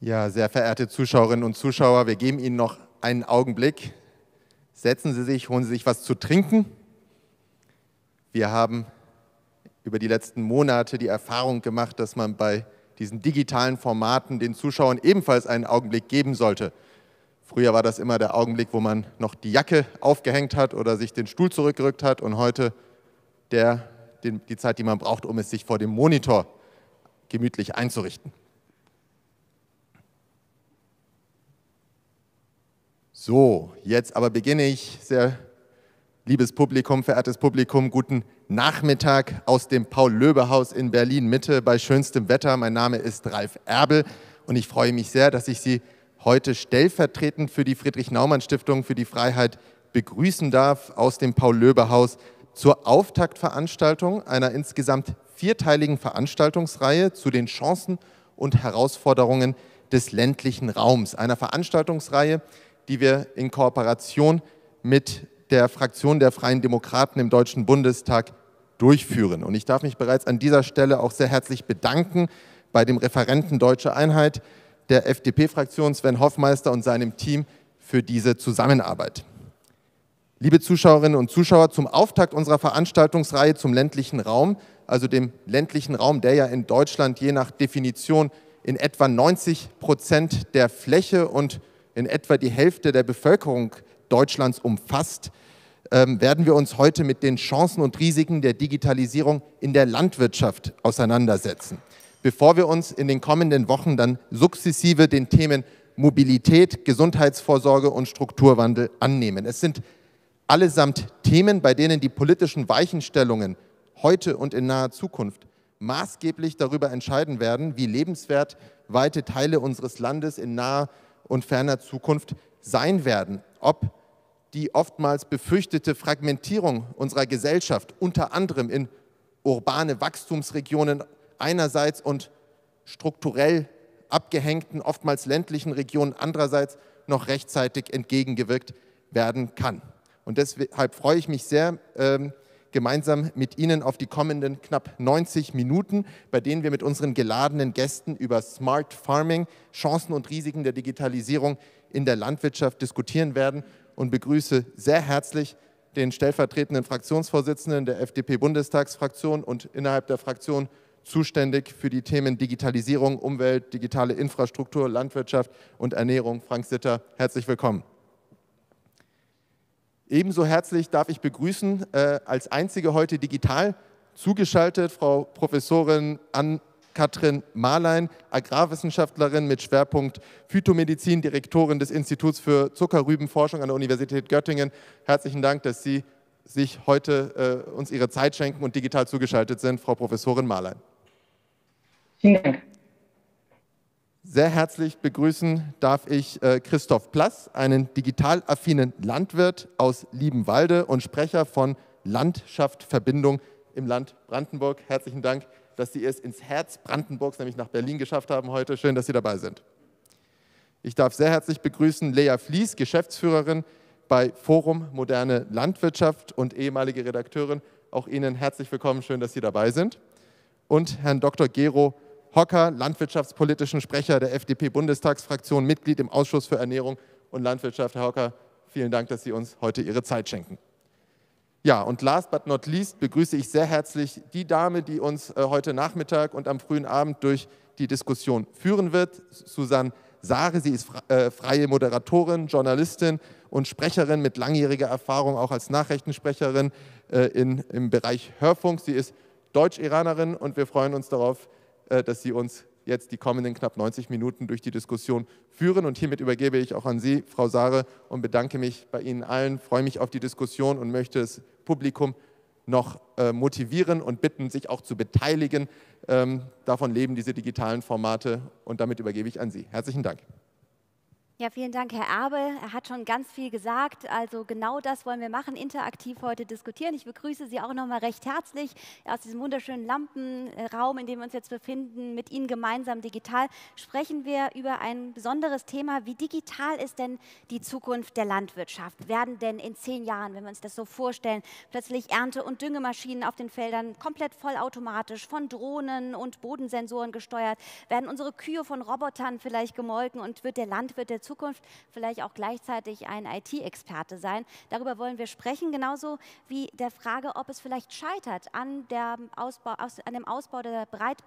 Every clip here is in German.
Ja, sehr verehrte Zuschauerinnen und Zuschauer, wir geben Ihnen noch einen Augenblick. Setzen Sie sich, holen Sie sich was zu trinken. Wir haben über die letzten Monate die Erfahrung gemacht, dass man bei diesen digitalen Formaten den Zuschauern ebenfalls einen Augenblick geben sollte. Früher war das immer der Augenblick, wo man noch die Jacke aufgehängt hat oder sich den Stuhl zurückgerückt hat, und heute die Zeit, die man braucht, um es sich vor dem Monitor gemütlich einzurichten. So, jetzt aber beginne ich, sehr liebes Publikum, verehrtes Publikum, guten Nachmittag aus dem Paul-Löbe-Haus in Berlin-Mitte bei schönstem Wetter. Mein Name ist Ralf Erbel und ich freue mich sehr, dass ich Sie heute stellvertretend für die Friedrich-Naumann-Stiftung für die Freiheit begrüßen darf aus dem Paul-Löbe-Haus zur Auftaktveranstaltung einer insgesamt vierteiligen Veranstaltungsreihe zu den Chancen und Herausforderungen des ländlichen Raums. Einer Veranstaltungsreihe, die wir in Kooperation mit der Fraktion der Freien Demokraten im Deutschen Bundestag durchführen. Und ich darf mich bereits an dieser Stelle auch sehr herzlich bedanken bei dem Referenten Deutsche Einheit der FDP-Fraktion Sven Hoffmeister und seinem Team für diese Zusammenarbeit. Liebe Zuschauerinnen und Zuschauer, zum Auftakt unserer Veranstaltungsreihe zum ländlichen Raum, also dem ländlichen Raum, der ja in Deutschland je nach Definition in etwa 90% der Fläche und in etwa die Hälfte der Bevölkerung Deutschlands umfasst, werden wir uns heute mit den Chancen und Risiken der Digitalisierung in der Landwirtschaft auseinandersetzen, bevor wir uns in den kommenden Wochen dann sukzessive den Themen Mobilität, Gesundheitsvorsorge und Strukturwandel annehmen. Es sind allesamt Themen, bei denen die politischen Weichenstellungen heute und in naher Zukunft maßgeblich darüber entscheiden werden, wie lebenswert weite Teile unseres Landes in naher und ferner Zukunft sein werden. Ob die oftmals befürchtete Fragmentierung unserer Gesellschaft, unter anderem in urbane Wachstumsregionen einerseits und strukturell abgehängten, oftmals ländlichen Regionen andererseits, noch rechtzeitig entgegengewirkt werden kann. Und deshalb freue ich mich sehr, gemeinsam mit Ihnen auf die kommenden knapp 90 Minuten, bei denen wir mit unseren geladenen Gästen über Smart Farming, Chancen und Risiken der Digitalisierung in der Landwirtschaft diskutieren werden, und begrüße sehr herzlich den stellvertretenden Fraktionsvorsitzenden der FDP-Bundestagsfraktion und innerhalb der Fraktion zuständig für die Themen Digitalisierung, Umwelt, digitale Infrastruktur, Landwirtschaft und Ernährung, Frank Sitter. Herzlich willkommen. Ebenso herzlich darf ich begrüßen, als einzige heute digital zugeschaltet, Frau Professorin Ann-Kathrin Marlein, Agrarwissenschaftlerin mit Schwerpunkt Phytomedizin, Direktorin des Instituts für Zuckerrübenforschung an der Universität Göttingen. Herzlichen Dank, dass Sie sich heute uns Ihre Zeit schenken und digital zugeschaltet sind, Frau Professorin Marlein. Vielen Dank. Sehr herzlich begrüßen darf ich Christoph Plass, einen digital affinen Landwirt aus Liebenwalde und Sprecher von Landschaft Verbindung im Land Brandenburg. Herzlichen Dank, dass Sie es ins Herz Brandenburgs, nämlich nach Berlin, geschafft haben heute. Schön, dass Sie dabei sind. Ich darf sehr herzlich begrüßen Lea Fließ, Geschäftsführerin bei Forum Moderne Landwirtschaft und ehemalige Redakteurin. Auch Ihnen herzlich willkommen, schön, dass Sie dabei sind. Und Herrn Dr. Gero Hocker, landwirtschaftspolitischen Sprecher der FDP-Bundestagsfraktion, Mitglied im Ausschuss für Ernährung und Landwirtschaft. Herr Hocker, vielen Dank, dass Sie uns heute Ihre Zeit schenken. Ja, und last but not least begrüße ich sehr herzlich die Dame, die uns heute Nachmittag und am frühen Abend durch die Diskussion führen wird, Susanne Sahre. Sie ist freie Moderatorin, Journalistin und Sprecherin mit langjähriger Erfahrung, auch als Nachrichtensprecherin im Bereich Hörfunk. Sie ist Deutsch-Iranerin und wir freuen uns darauf, dass Sie uns jetzt die kommenden knapp 90 Minuten durch die Diskussion führen. Und hiermit übergebe ich auch an Sie, Frau Sahre, und bedanke mich bei Ihnen allen, freue mich auf die Diskussion und möchte das Publikum noch motivieren und bitten, sich auch zu beteiligen. Davon leben diese digitalen Formate, und damit übergebe ich an Sie. Herzlichen Dank. Ja, vielen Dank, Herr Erbe. Er hat schon ganz viel gesagt. Also genau das wollen wir machen, interaktiv heute diskutieren. Ich begrüße Sie auch nochmal recht herzlich aus diesem wunderschönen Lampenraum, in dem wir uns jetzt befinden. Mit Ihnen gemeinsam digital sprechen wir über ein besonderes Thema. Wie digital ist denn die Zukunft der Landwirtschaft? Werden denn in 10 Jahren, wenn wir uns das so vorstellen, plötzlich Ernte- und Düngemaschinen auf den Feldern komplett vollautomatisch von Drohnen und Bodensensoren gesteuert? Werden unsere Kühe von Robotern vielleicht gemolken und wird der Landwirt der Zukunft vielleicht auch gleichzeitig ein IT-Experte sein? Darüber wollen wir sprechen, genauso wie der Frage, ob es vielleicht scheitert an dem Ausbau der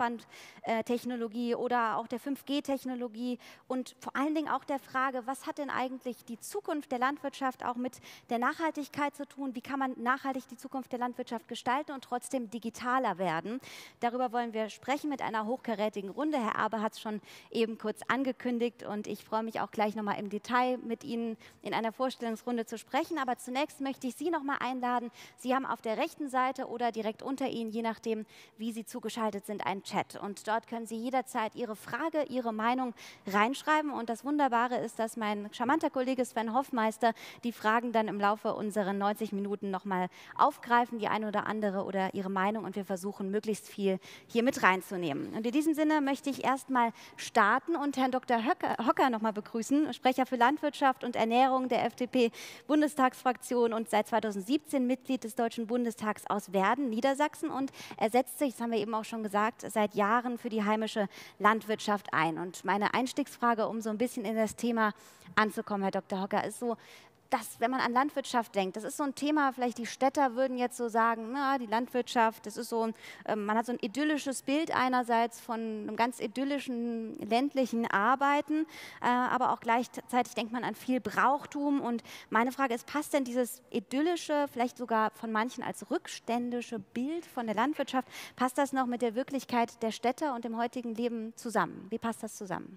Breitbandtechnologie oder auch der 5G-Technologie und vor allen Dingen auch der Frage, was hat denn eigentlich die Zukunft der Landwirtschaft auch mit der Nachhaltigkeit zu tun? Wie kann man nachhaltig die Zukunft der Landwirtschaft gestalten und trotzdem digitaler werden? Darüber wollen wir sprechen mit einer hochkarätigen Runde. Herr Erbe hat es schon eben kurz angekündigt und ich freue mich auch gleich nochmal im Detail mit Ihnen in einer Vorstellungsrunde zu sprechen. Aber zunächst möchte ich Sie nochmal einladen. Sie haben auf der rechten Seite oder direkt unter Ihnen, je nachdem, wie Sie zugeschaltet sind, einen Chat. Und dort können Sie jederzeit Ihre Frage, Ihre Meinung reinschreiben. Und das Wunderbare ist, dass mein charmanter Kollege Sven Hoffmeister die Fragen dann im Laufe unserer 90 Minuten nochmal aufgreifen, die eine oder andere oder Ihre Meinung. Und wir versuchen, möglichst viel hier mit reinzunehmen. Und in diesem Sinne möchte ich erstmal starten und Herrn Dr. Hocker nochmal begrüßen, Sprecher für Landwirtschaft und Ernährung der FDP-Bundestagsfraktion und seit 2017 Mitglied des Deutschen Bundestags aus Werden, Niedersachsen. Und er setzt sich, das haben wir eben auch schon gesagt, seit Jahren für die heimische Landwirtschaft ein. Und meine Einstiegsfrage, um so ein bisschen in das Thema anzukommen, Herr Dr. Hocker, ist so, dass, wenn man an Landwirtschaft denkt, das ist so ein Thema, vielleicht die Städter würden jetzt so sagen, na, die Landwirtschaft, das ist so, man hat so ein idyllisches Bild einerseits von einem ganz idyllischen ländlichen Arbeiten, aber auch gleichzeitig denkt man an viel Brauchtum. Und meine Frage ist, passt denn dieses idyllische, vielleicht sogar von manchen als rückständische Bild von der Landwirtschaft, passt das noch mit der Wirklichkeit der Städter und dem heutigen Leben zusammen? Wie passt das zusammen?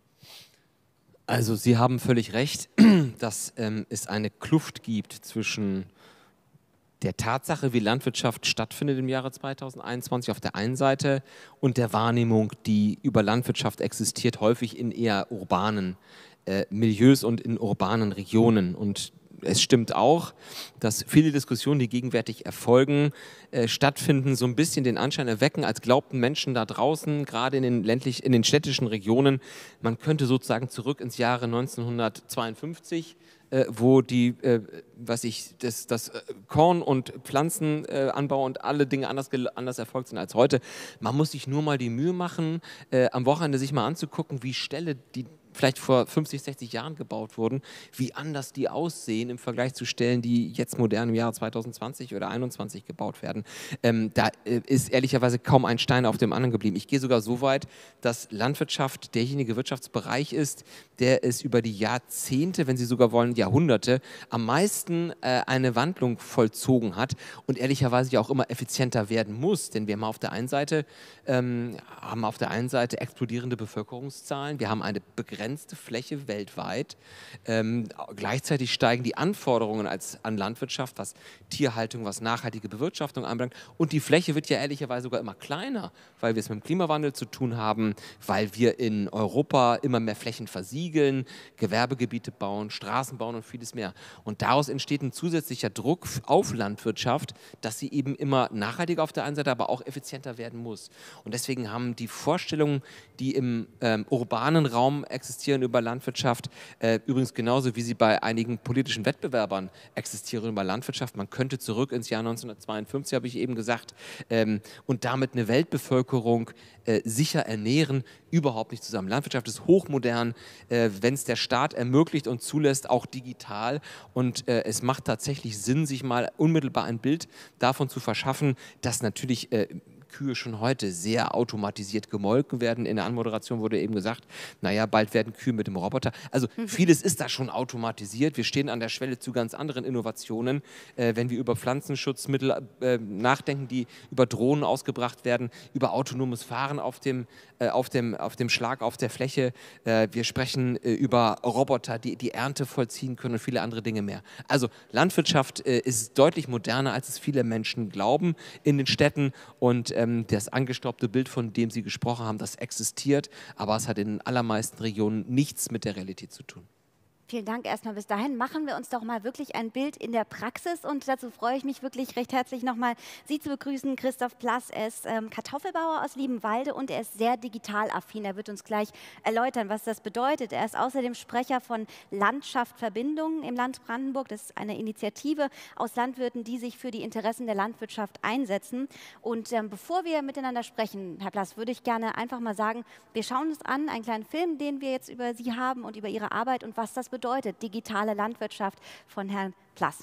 Also Sie haben völlig recht, dass es eine Kluft gibt zwischen der Tatsache, wie Landwirtschaft stattfindet im Jahre 2021 auf der einen Seite und der Wahrnehmung, die über Landwirtschaft existiert, häufig in eher urbanen Milieus und in urbanen Regionen. Und es stimmt auch, dass viele Diskussionen, die gegenwärtig erfolgen, stattfinden, so ein bisschen den Anschein erwecken, als glaubten Menschen da draußen, gerade in den städtischen Regionen, man könnte sozusagen zurück ins Jahre 1952, wo das Korn- und Pflanzenanbau und alle Dinge anders erfolgt sind als heute. Man muss sich nur mal die Mühe machen, am Wochenende sich mal anzugucken, wie Ställe, die vielleicht vor 50, 60 Jahren gebaut wurden, wie anders die aussehen im Vergleich zu Stellen, die jetzt modern im Jahre 2020 oder 2021 gebaut werden. Da ist ehrlicherweise kaum ein Stein auf dem anderen geblieben. Ich gehe sogar so weit, dass Landwirtschaft derjenige Wirtschaftsbereich ist, der es über die Jahrzehnte, wenn Sie sogar wollen, Jahrhunderte, am meisten eine Wandlung vollzogen hat und ehrlicherweise ja auch immer effizienter werden muss. Denn wir haben auf der einen Seite explodierende Bevölkerungszahlen, wir haben eine begrenzte Fläche weltweit. Gleichzeitig steigen die Anforderungen an Landwirtschaft, was Tierhaltung, was nachhaltige Bewirtschaftung anbelangt. Und die Fläche wird ja ehrlicherweise sogar immer kleiner, weil wir es mit dem Klimawandel zu tun haben, weil wir in Europa immer mehr Flächen versiegeln, Gewerbegebiete bauen, Straßen bauen und vieles mehr. Und daraus entsteht ein zusätzlicher Druck auf Landwirtschaft, dass sie eben immer nachhaltiger auf der einen Seite, aber auch effizienter werden muss. Und deswegen haben die Vorstellungen, die im urbanen Raum existieren über Landwirtschaft, übrigens genauso wie sie bei einigen politischen Wettbewerbern existieren über Landwirtschaft. Man könnte zurück ins Jahr 1952, habe ich eben gesagt, und damit eine Weltbevölkerung sicher ernähren, überhaupt nicht zusammen. Landwirtschaft ist hochmodern, wenn es der Staat ermöglicht und zulässt, auch digital. Und es macht tatsächlich Sinn, sich mal unmittelbar ein Bild davon zu verschaffen, dass natürlich Kühe schon heute sehr automatisiert gemolken werden. In der Anmoderation wurde eben gesagt, naja, bald werden Kühe mit dem Roboter. Also vieles ist da schon automatisiert. Wir stehen an der Schwelle zu ganz anderen Innovationen. Wenn wir über Pflanzenschutzmittel nachdenken, die über Drohnen ausgebracht werden, über autonomes Fahren auf dem Schlag, auf der Fläche. Wir sprechen über Roboter, die Ernte vollziehen können und viele andere Dinge mehr. Also Landwirtschaft ist deutlich moderner, als es viele Menschen glauben in den Städten und das angestaubte Bild, von dem Sie gesprochen haben, das existiert, aber es hat in den allermeisten Regionen nichts mit der Realität zu tun. Vielen Dank erstmal bis dahin. Machen wir uns doch mal wirklich ein Bild in der Praxis und dazu freue ich mich wirklich recht herzlich nochmal, Sie zu begrüßen. Christoph Plass, er ist Kartoffelbauer aus Liebenwalde und er ist sehr digital affin. Er wird uns gleich erläutern, was das bedeutet. Er ist außerdem Sprecher von Landschaft Verbindung im Land Brandenburg. Das ist eine Initiative aus Landwirten, die sich für die Interessen der Landwirtschaft einsetzen. Und bevor wir miteinander sprechen, Herr Plass, würde ich gerne einfach mal sagen, wir schauen uns an, einen kleinen Film, den wir jetzt über Sie haben und über Ihre Arbeit und was das bedeutet, digitale Landwirtschaft von Herrn Plass.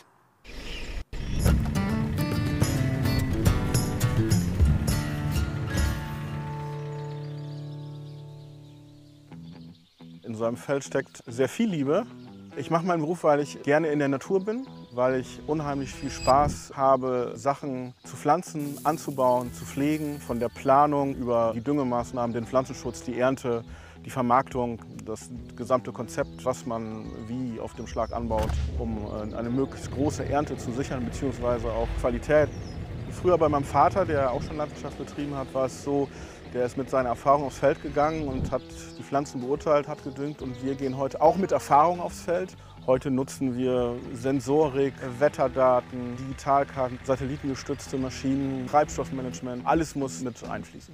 In so einem Feld steckt sehr viel Liebe. Ich mache meinen Beruf, weil ich gerne in der Natur bin, weil ich unheimlich viel Spaß habe, Sachen zu pflanzen, anzubauen, zu pflegen. Von der Planung über die Düngemaßnahmen, den Pflanzenschutz, die Ernte, die Vermarktung, das gesamte Konzept, was man wie auf dem Schlag anbaut, um eine möglichst große Ernte zu sichern, beziehungsweise auch Qualität. Früher bei meinem Vater, der auch schon Landwirtschaft betrieben hat, war es so, der ist mit seiner Erfahrung aufs Feld gegangen und hat die Pflanzen beurteilt, hat gedüngt. Und wir gehen heute auch mit Erfahrung aufs Feld. Heute nutzen wir Sensorik, Wetterdaten, Digitalkarten, satellitengestützte Maschinen, Treibstoffmanagement. Alles muss mit einfließen.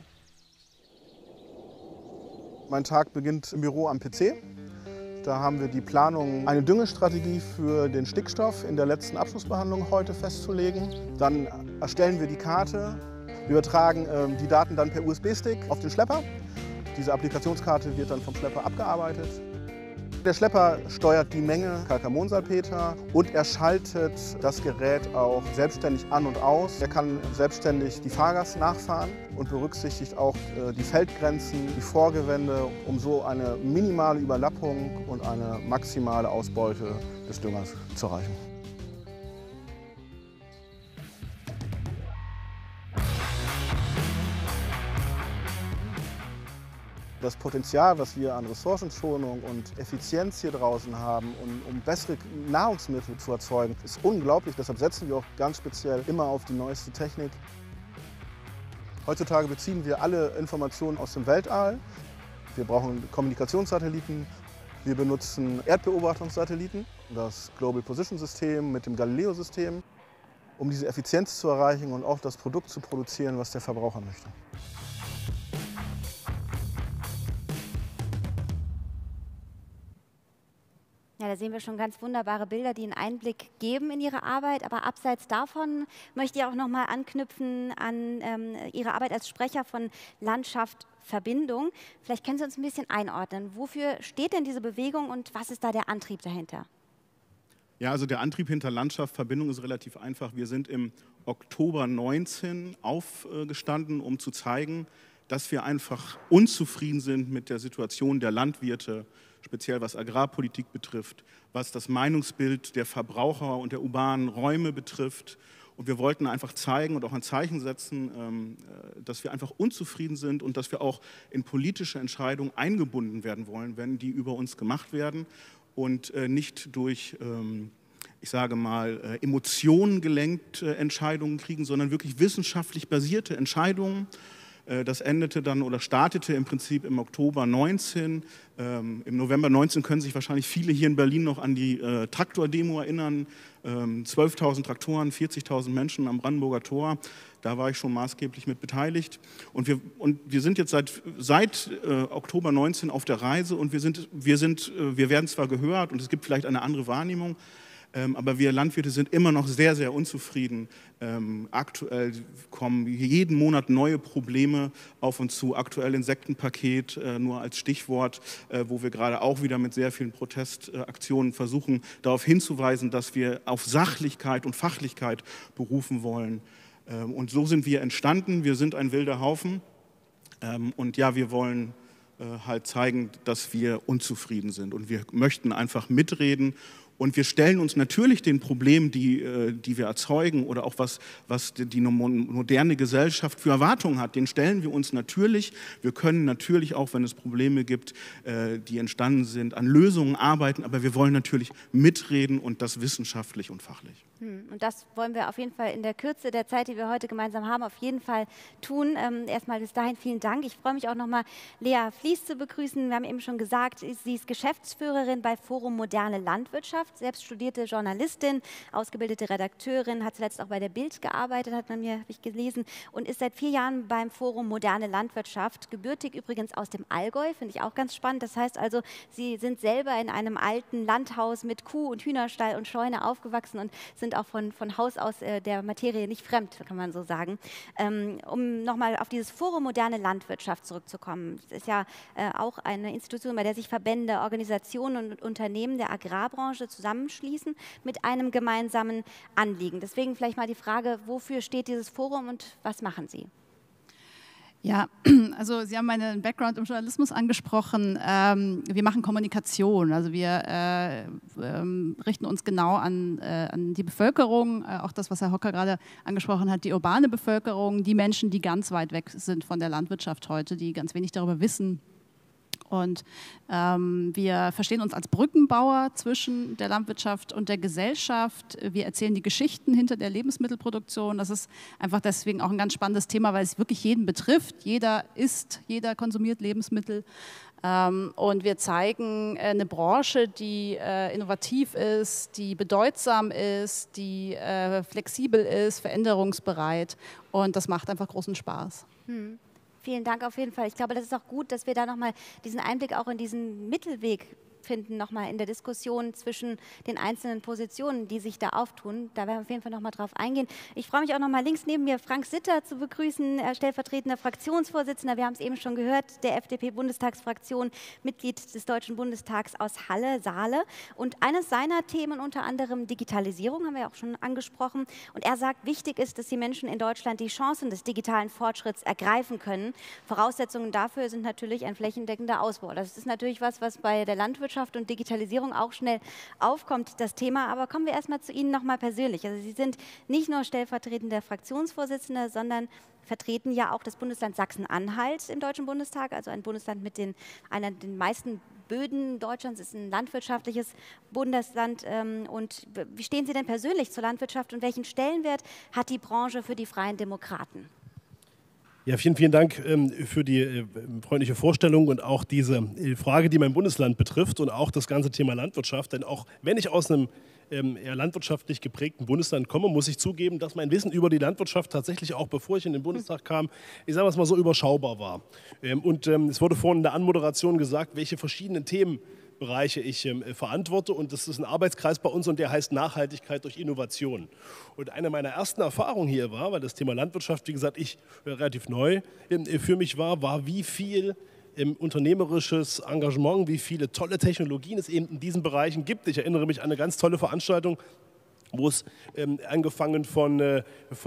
Mein Tag beginnt im Büro am PC. Da haben wir die Planung, eine Düngestrategie für den Stickstoff in der letzten Abschlussbehandlung heute festzulegen. Dann erstellen wir die Karte. Wir übertragen die Daten dann per USB-Stick auf den Schlepper. Diese Applikationskarte wird dann vom Schlepper abgearbeitet. Der Schlepper steuert die Menge Kalkamonsalpeter und er schaltet das Gerät auch selbstständig an und aus. Er kann selbstständig die Fahrgast nachfahren und berücksichtigt auch die Feldgrenzen, die Vorgewände, um so eine minimale Überlappung und eine maximale Ausbeute des Düngers zu erreichen. Das Potenzial, was wir an Ressourcenschonung und Effizienz hier draußen haben, um bessere Nahrungsmittel zu erzeugen, ist unglaublich. Deshalb setzen wir auch ganz speziell immer auf die neueste Technik. Heutzutage beziehen wir alle Informationen aus dem Weltall. Wir brauchen Kommunikationssatelliten. Wir benutzen Erdbeobachtungssatelliten, das Global Position System mit dem Galileo-System, um diese Effizienz zu erreichen und auch das Produkt zu produzieren, was der Verbraucher möchte. Ja, da sehen wir schon ganz wunderbare Bilder, die einen Einblick geben in Ihre Arbeit. Aber abseits davon möchte ich auch noch mal anknüpfen an Ihre Arbeit als Sprecher von Landschaft Verbindung. Vielleicht können Sie uns ein bisschen einordnen. Wofür steht denn diese Bewegung und was ist da der Antrieb dahinter? Ja, also der Antrieb hinter Landschaft Verbindung ist relativ einfach. Wir sind im Oktober 19 aufgestanden, um zu zeigen, dass wir einfach unzufrieden sind mit der Situation der Landwirte, speziell was Agrarpolitik betrifft, was das Meinungsbild der Verbraucher und der urbanen Räume betrifft. Und wir wollten einfach zeigen und auch ein Zeichen setzen, dass wir einfach unzufrieden sind und dass wir auch in politische Entscheidungen eingebunden werden wollen, wenn die über uns gemacht werden und nicht durch, ich sage mal, Emotionen gelenkt Entscheidungen kriegen, sondern wirklich wissenschaftlich basierte Entscheidungen. Das endete dann oder startete im Prinzip im Oktober 19. Im November 19 können sich wahrscheinlich viele hier in Berlin noch an die Traktordemo erinnern. 12.000 Traktoren, 40.000 Menschen am Brandenburger Tor. Da war ich schon maßgeblich mit beteiligt. Und wir sind jetzt seit Oktober 19 auf der Reise und wir werden zwar gehört und es gibt vielleicht eine andere Wahrnehmung, aber wir Landwirte sind immer noch sehr, sehr unzufrieden. Aktuell kommen jeden Monat neue Probleme auf uns zu. Aktuell Insektenpaket, nur als Stichwort, wo wir gerade auch wieder mit sehr vielen Protestaktionen versuchen, darauf hinzuweisen, dass wir auf Sachlichkeit und Fachlichkeit berufen wollen. Und so sind wir entstanden. Wir sind ein wilder Haufen. Und ja, wir wollen halt zeigen, dass wir unzufrieden sind. Und wir möchten einfach mitreden. Und wir stellen uns natürlich den Problemen, die wir erzeugen oder auch was die moderne Gesellschaft für Erwartungen hat, den stellen wir uns natürlich. Wir können natürlich auch, wenn es Probleme gibt, die entstanden sind, an Lösungen arbeiten, aber wir wollen natürlich mitreden und das wissenschaftlich und fachlich. Und das wollen wir auf jeden Fall in der Kürze der Zeit, die wir heute gemeinsam haben, auf jeden Fall tun. Erstmal bis dahin vielen Dank. Ich freue mich auch nochmal, Lea Fliess zu begrüßen. Wir haben eben schon gesagt, sie ist Geschäftsführerin bei Forum Moderne Landwirtschaft, selbst studierte Journalistin, ausgebildete Redakteurin, hat zuletzt auch bei der Bild gearbeitet, habe ich gelesen, und ist seit 4 Jahren beim Forum Moderne Landwirtschaft, gebürtig übrigens aus dem Allgäu, finde ich auch ganz spannend. Das heißt also, Sie sind selber in einem alten Landhaus mit Kuh- und Hühnerstall und Scheune aufgewachsen und sind auch von Haus aus der Materie nicht fremd, kann man so sagen. Um nochmal auf dieses Forum Moderne Landwirtschaft zurückzukommen. Das ist ja auch eine Institution, bei der sich Verbände, Organisationen und Unternehmen der Agrarbranche zusammenschließen mit einem gemeinsamen Anliegen. Deswegen vielleicht mal die Frage, wofür steht dieses Forum und was machen Sie? Ja, also Sie haben meinen Background im Journalismus angesprochen. Wir machen Kommunikation, also wir richten uns genau an die Bevölkerung, auch das, was Herr Hocker gerade angesprochen hat, die urbane Bevölkerung, die Menschen, die ganz weit weg sind von der Landwirtschaft heute, die ganz wenig darüber wissen. Und wir verstehen uns als Brückenbauer zwischen der Landwirtschaft und der Gesellschaft. Wir erzählen die Geschichten hinter der Lebensmittelproduktion. Das ist einfach deswegen auch ein ganz spannendes Thema, weil es wirklich jeden betrifft. Jeder isst, jeder konsumiert Lebensmittel. Und wir zeigen eine Branche, die innovativ ist, die bedeutsam ist, die flexibel ist, veränderungsbereit. Und das macht einfach großen Spaß. Vielen Dank auf jeden Fall. Ich glaube, das ist auch gut, dass wir da nochmal diesen Einblick auch in diesen Mittelweg finden, nochmal in der Diskussion zwischen den einzelnen Positionen, die sich da auftun. Da werden wir auf jeden Fall nochmal drauf eingehen. Ich freue mich auch nochmal links neben mir Frank Sitter zu begrüßen, stellvertretender Fraktionsvorsitzender, wir haben es eben schon gehört, der FDP-Bundestagsfraktion, Mitglied des Deutschen Bundestags aus Halle, Saale. Und eines seiner Themen unter anderem Digitalisierung, haben wir ja auch schon angesprochen. Und er sagt, wichtig ist, dass die Menschen in Deutschland die Chancen des digitalen Fortschritts ergreifen können. Voraussetzungen dafür sind natürlich ein flächendeckender Ausbau. Das ist natürlich was bei der Landwirtschaft und Digitalisierung auch schnell aufkommt, das Thema. Aber kommen wir erstmal zu Ihnen nochmal persönlich. Also Sie sind nicht nur stellvertretender Fraktionsvorsitzender, sondern vertreten ja auch das Bundesland Sachsen-Anhalt im Deutschen Bundestag, also ein Bundesland mit den meisten Böden Deutschlands, ist ein landwirtschaftliches Bundesland. Und wie stehen Sie denn persönlich zur Landwirtschaft und welchen Stellenwert hat die Branche für die Freien Demokraten? Ja, vielen Dank für die freundliche Vorstellung und auch diese Frage, die mein Bundesland betrifft und auch das ganze Thema Landwirtschaft. Denn auch wenn ich aus einem eher landwirtschaftlich geprägten Bundesland komme, muss ich zugeben, dass mein Wissen über die Landwirtschaft tatsächlich auch, bevor ich in den Bundestag kam, ich sage es mal so, überschaubar war. Und es wurde vorhin in der Anmoderation gesagt, welche verschiedenen Themenbereiche ich verantworte, und das ist ein Arbeitskreis bei uns und der heißt Nachhaltigkeit durch Innovation. Und eine meiner ersten Erfahrungen hier war, weil das Thema Landwirtschaft, wie gesagt, relativ neu für mich war, wie viel unternehmerisches Engagement, wie viele tolle Technologien es eben in diesen Bereichen gibt. Ich erinnere mich an eine ganz tolle Veranstaltung, wo es angefangen von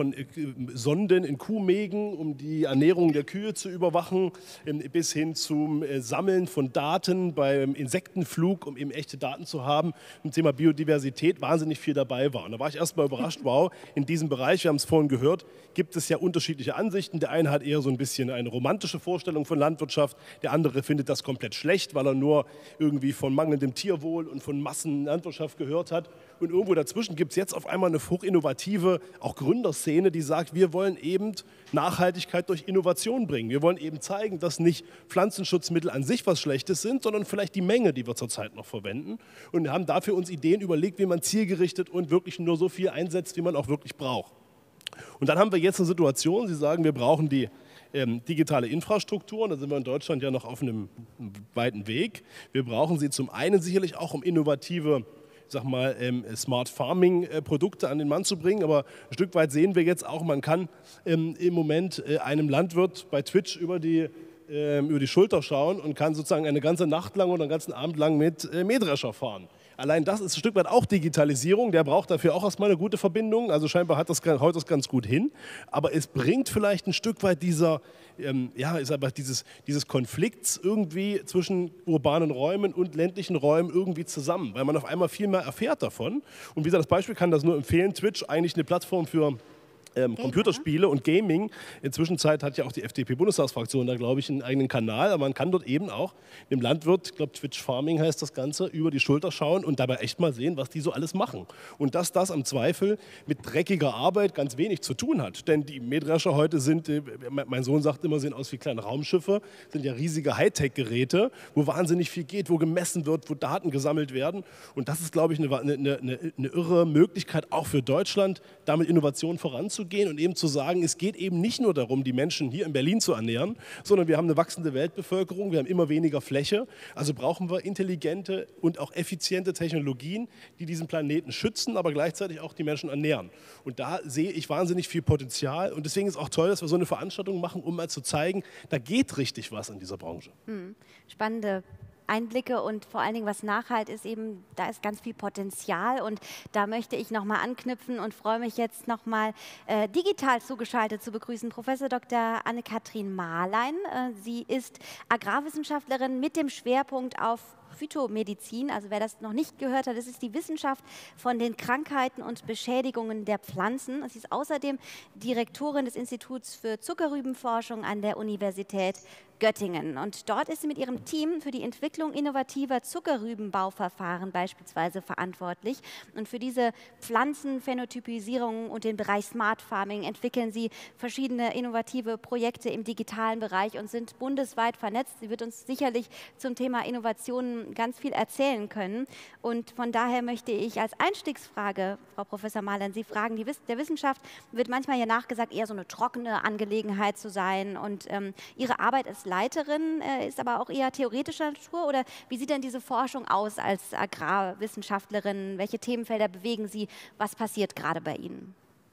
Sonden in Kuhmägen, um die Ernährung der Kühe zu überwachen, bis hin zum Sammeln von Daten beim Insektenflug, um eben echte Daten zu haben. Im Thema Biodiversität wahnsinnig viel dabei war. Und da war ich erstmal überrascht, wow, in diesem Bereich, wir haben es vorhin gehört, gibt es ja unterschiedliche Ansichten. Der eine hat eher so ein bisschen eine romantische Vorstellung von Landwirtschaft, der andere findet das komplett schlecht, weil er nur irgendwie von mangelndem Tierwohl und von Massenlandwirtschaft gehört hat. Und irgendwo dazwischen gibt es jetzt auf einmal eine hochinnovative, auch Gründerszene, die sagt, wir wollen eben Nachhaltigkeit durch Innovation bringen. Wir wollen eben zeigen, dass nicht Pflanzenschutzmittel an sich was Schlechtes sind, sondern vielleicht die Menge, die wir zurzeit noch verwenden. Und haben dafür uns Ideen überlegt, wie man zielgerichtet und wirklich nur so viel einsetzt, wie man auch wirklich braucht. Und dann haben wir jetzt eine Situation, Sie sagen, wir brauchen die digitale Infrastruktur, da sind wir in Deutschland ja noch auf einem weiten Weg. Wir brauchen sie zum einen sicherlich auch, um innovative, ich sag mal, Smart Farming Produkte an den Mann zu bringen, aber ein Stück weit sehen wir jetzt auch, man kann im Moment einem Landwirt bei Twitch über die Schulter schauen und kann sozusagen eine ganze Nacht lang oder einen ganzen Abend lang mit Mähdrescher fahren. Allein das ist ein Stück weit auch Digitalisierung, der braucht dafür auch erstmal eine gute Verbindung, also scheinbar haut das ganz gut hin, aber es bringt vielleicht ein Stück weit dieses Konflikts irgendwie zwischen urbanen Räumen und ländlichen Räumen irgendwie zusammen, weil man auf einmal viel mehr erfährt davon. Und wie gesagt, das Beispiel kann das nur empfehlen, Twitch, eigentlich eine Plattform für Computerspiele und Gaming. Inzwischen hat ja auch die FDP-Bundestagsfraktion da, glaube ich, einen eigenen Kanal, aber man kann dort eben auch dem Landwirt, ich glaube Twitch Farming heißt das Ganze, über die Schulter schauen und dabei echt mal sehen, was die so alles machen. Und dass das im Zweifel mit dreckiger Arbeit ganz wenig zu tun hat. Denn die Mähdrescher heute sind, mein Sohn sagt immer, sehen aus wie kleine Raumschiffe, sind ja riesige Hightech-Geräte, wo wahnsinnig viel geht, wo gemessen wird, wo Daten gesammelt werden. Und das ist, glaube ich, eine irre Möglichkeit, auch für Deutschland, damit Innovation voranzugehen und eben zu sagen, es geht eben nicht nur darum, die Menschen hier in Berlin zu ernähren, sondern wir haben eine wachsende Weltbevölkerung, wir haben immer weniger Fläche, also brauchen wir intelligente und auch effiziente Technologien, die diesen Planeten schützen, aber gleichzeitig auch die Menschen ernähren. Und da sehe ich wahnsinnig viel Potenzial und deswegen ist auch toll, dass wir so eine Veranstaltung machen, um mal zu zeigen, da geht richtig was in dieser Branche. Spannende Einblicke und vor allen Dingen, was nachhalt, ist eben, da ist ganz viel Potenzial und da möchte ich nochmal anknüpfen und freue mich jetzt nochmal digital zugeschaltet zu begrüßen Professor Dr. Anne-Kathrin Marlein. Sie ist Agrarwissenschaftlerin mit dem Schwerpunkt auf Phytomedizin, also wer das noch nicht gehört hat, das ist die Wissenschaft von den Krankheiten und Beschädigungen der Pflanzen. Sie ist außerdem Direktorin des Instituts für Zuckerrübenforschung an der Universität Göttingen. Und dort ist sie mit ihrem Team für die Entwicklung innovativer Zuckerrübenbauverfahren beispielsweise verantwortlich. Und für diese Pflanzenphänotypisierung und den Bereich Smart Farming entwickeln sie verschiedene innovative Projekte im digitalen Bereich und sind bundesweit vernetzt. Sie wird uns sicherlich zum Thema Innovationen ganz viel erzählen können. Und von daher möchte ich als Einstiegsfrage, Frau Professor Marlein, Sie fragen, der Wissenschaft wird manchmal ja nachgesagt, eher so eine trockene Angelegenheit zu sein. Und Ihre Arbeit als Leiterin ist aber auch eher theoretischer Natur. Oder wie sieht denn diese Forschung aus als Agrarwissenschaftlerin? Welche Themenfelder bewegen Sie? Was passiert gerade bei Ihnen?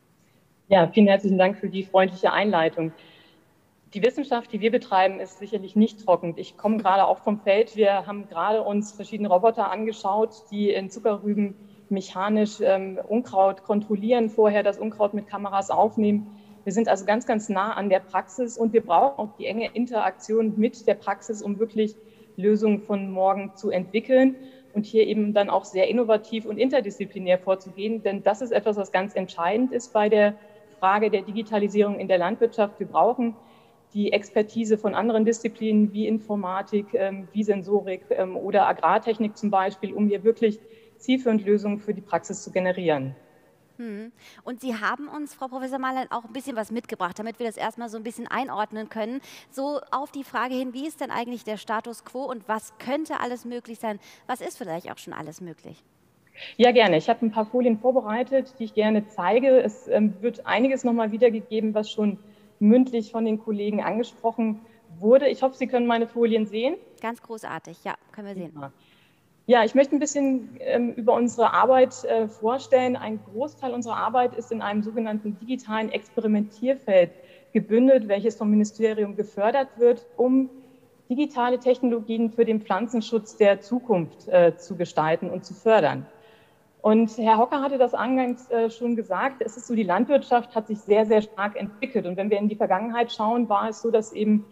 Ja, vielen herzlichen Dank für die freundliche Einleitung. Die Wissenschaft, die wir betreiben, ist sicherlich nicht trocken. Ich komme gerade auch vom Feld. Wir haben gerade uns verschiedene Roboter angeschaut, die in Zuckerrüben mechanisch Unkraut kontrollieren, vorher das Unkraut mit Kameras aufnehmen. Wir sind also ganz, ganz nah an der Praxis und wir brauchen auch die enge Interaktion mit der Praxis, um wirklich Lösungen von morgen zu entwickeln und hier eben dann auch sehr innovativ und interdisziplinär vorzugehen. Denn das ist etwas, was ganz entscheidend ist bei der Frage der Digitalisierung in der Landwirtschaft. Wir brauchen die Expertise von anderen Disziplinen wie Informatik, wie Sensorik oder Agrartechnik zum Beispiel, um hier wirklich zielführend Lösungen für die Praxis zu generieren. Und Sie haben uns, Frau Professor Marlein, auch ein bisschen was mitgebracht, damit wir das erstmal so ein bisschen einordnen können. So auf die Frage hin, wie ist denn eigentlich der Status quo und was könnte alles möglich sein? Was ist vielleicht auch schon alles möglich? Ja, gerne. Ich habe ein paar Folien vorbereitet, die ich gerne zeige. Es wird einiges nochmal wiedergegeben, was schon mündlich von den Kollegen angesprochen wurde. Ich hoffe, Sie können meine Folien sehen. Ganz großartig, ja, können wir sehen. Ja, ich möchte ein bisschen über unsere Arbeit vorstellen. Ein Großteil unserer Arbeit ist in einem sogenannten digitalen Experimentierfeld gebündelt, welches vom Ministerium gefördert wird, um digitale Technologien für den Pflanzenschutz der Zukunft zu gestalten und zu fördern. Und Herr Hocker hatte das eingangs schon gesagt, es ist so, die Landwirtschaft hat sich sehr, sehr stark entwickelt. Und wenn wir in die Vergangenheit schauen, war es so, dass eben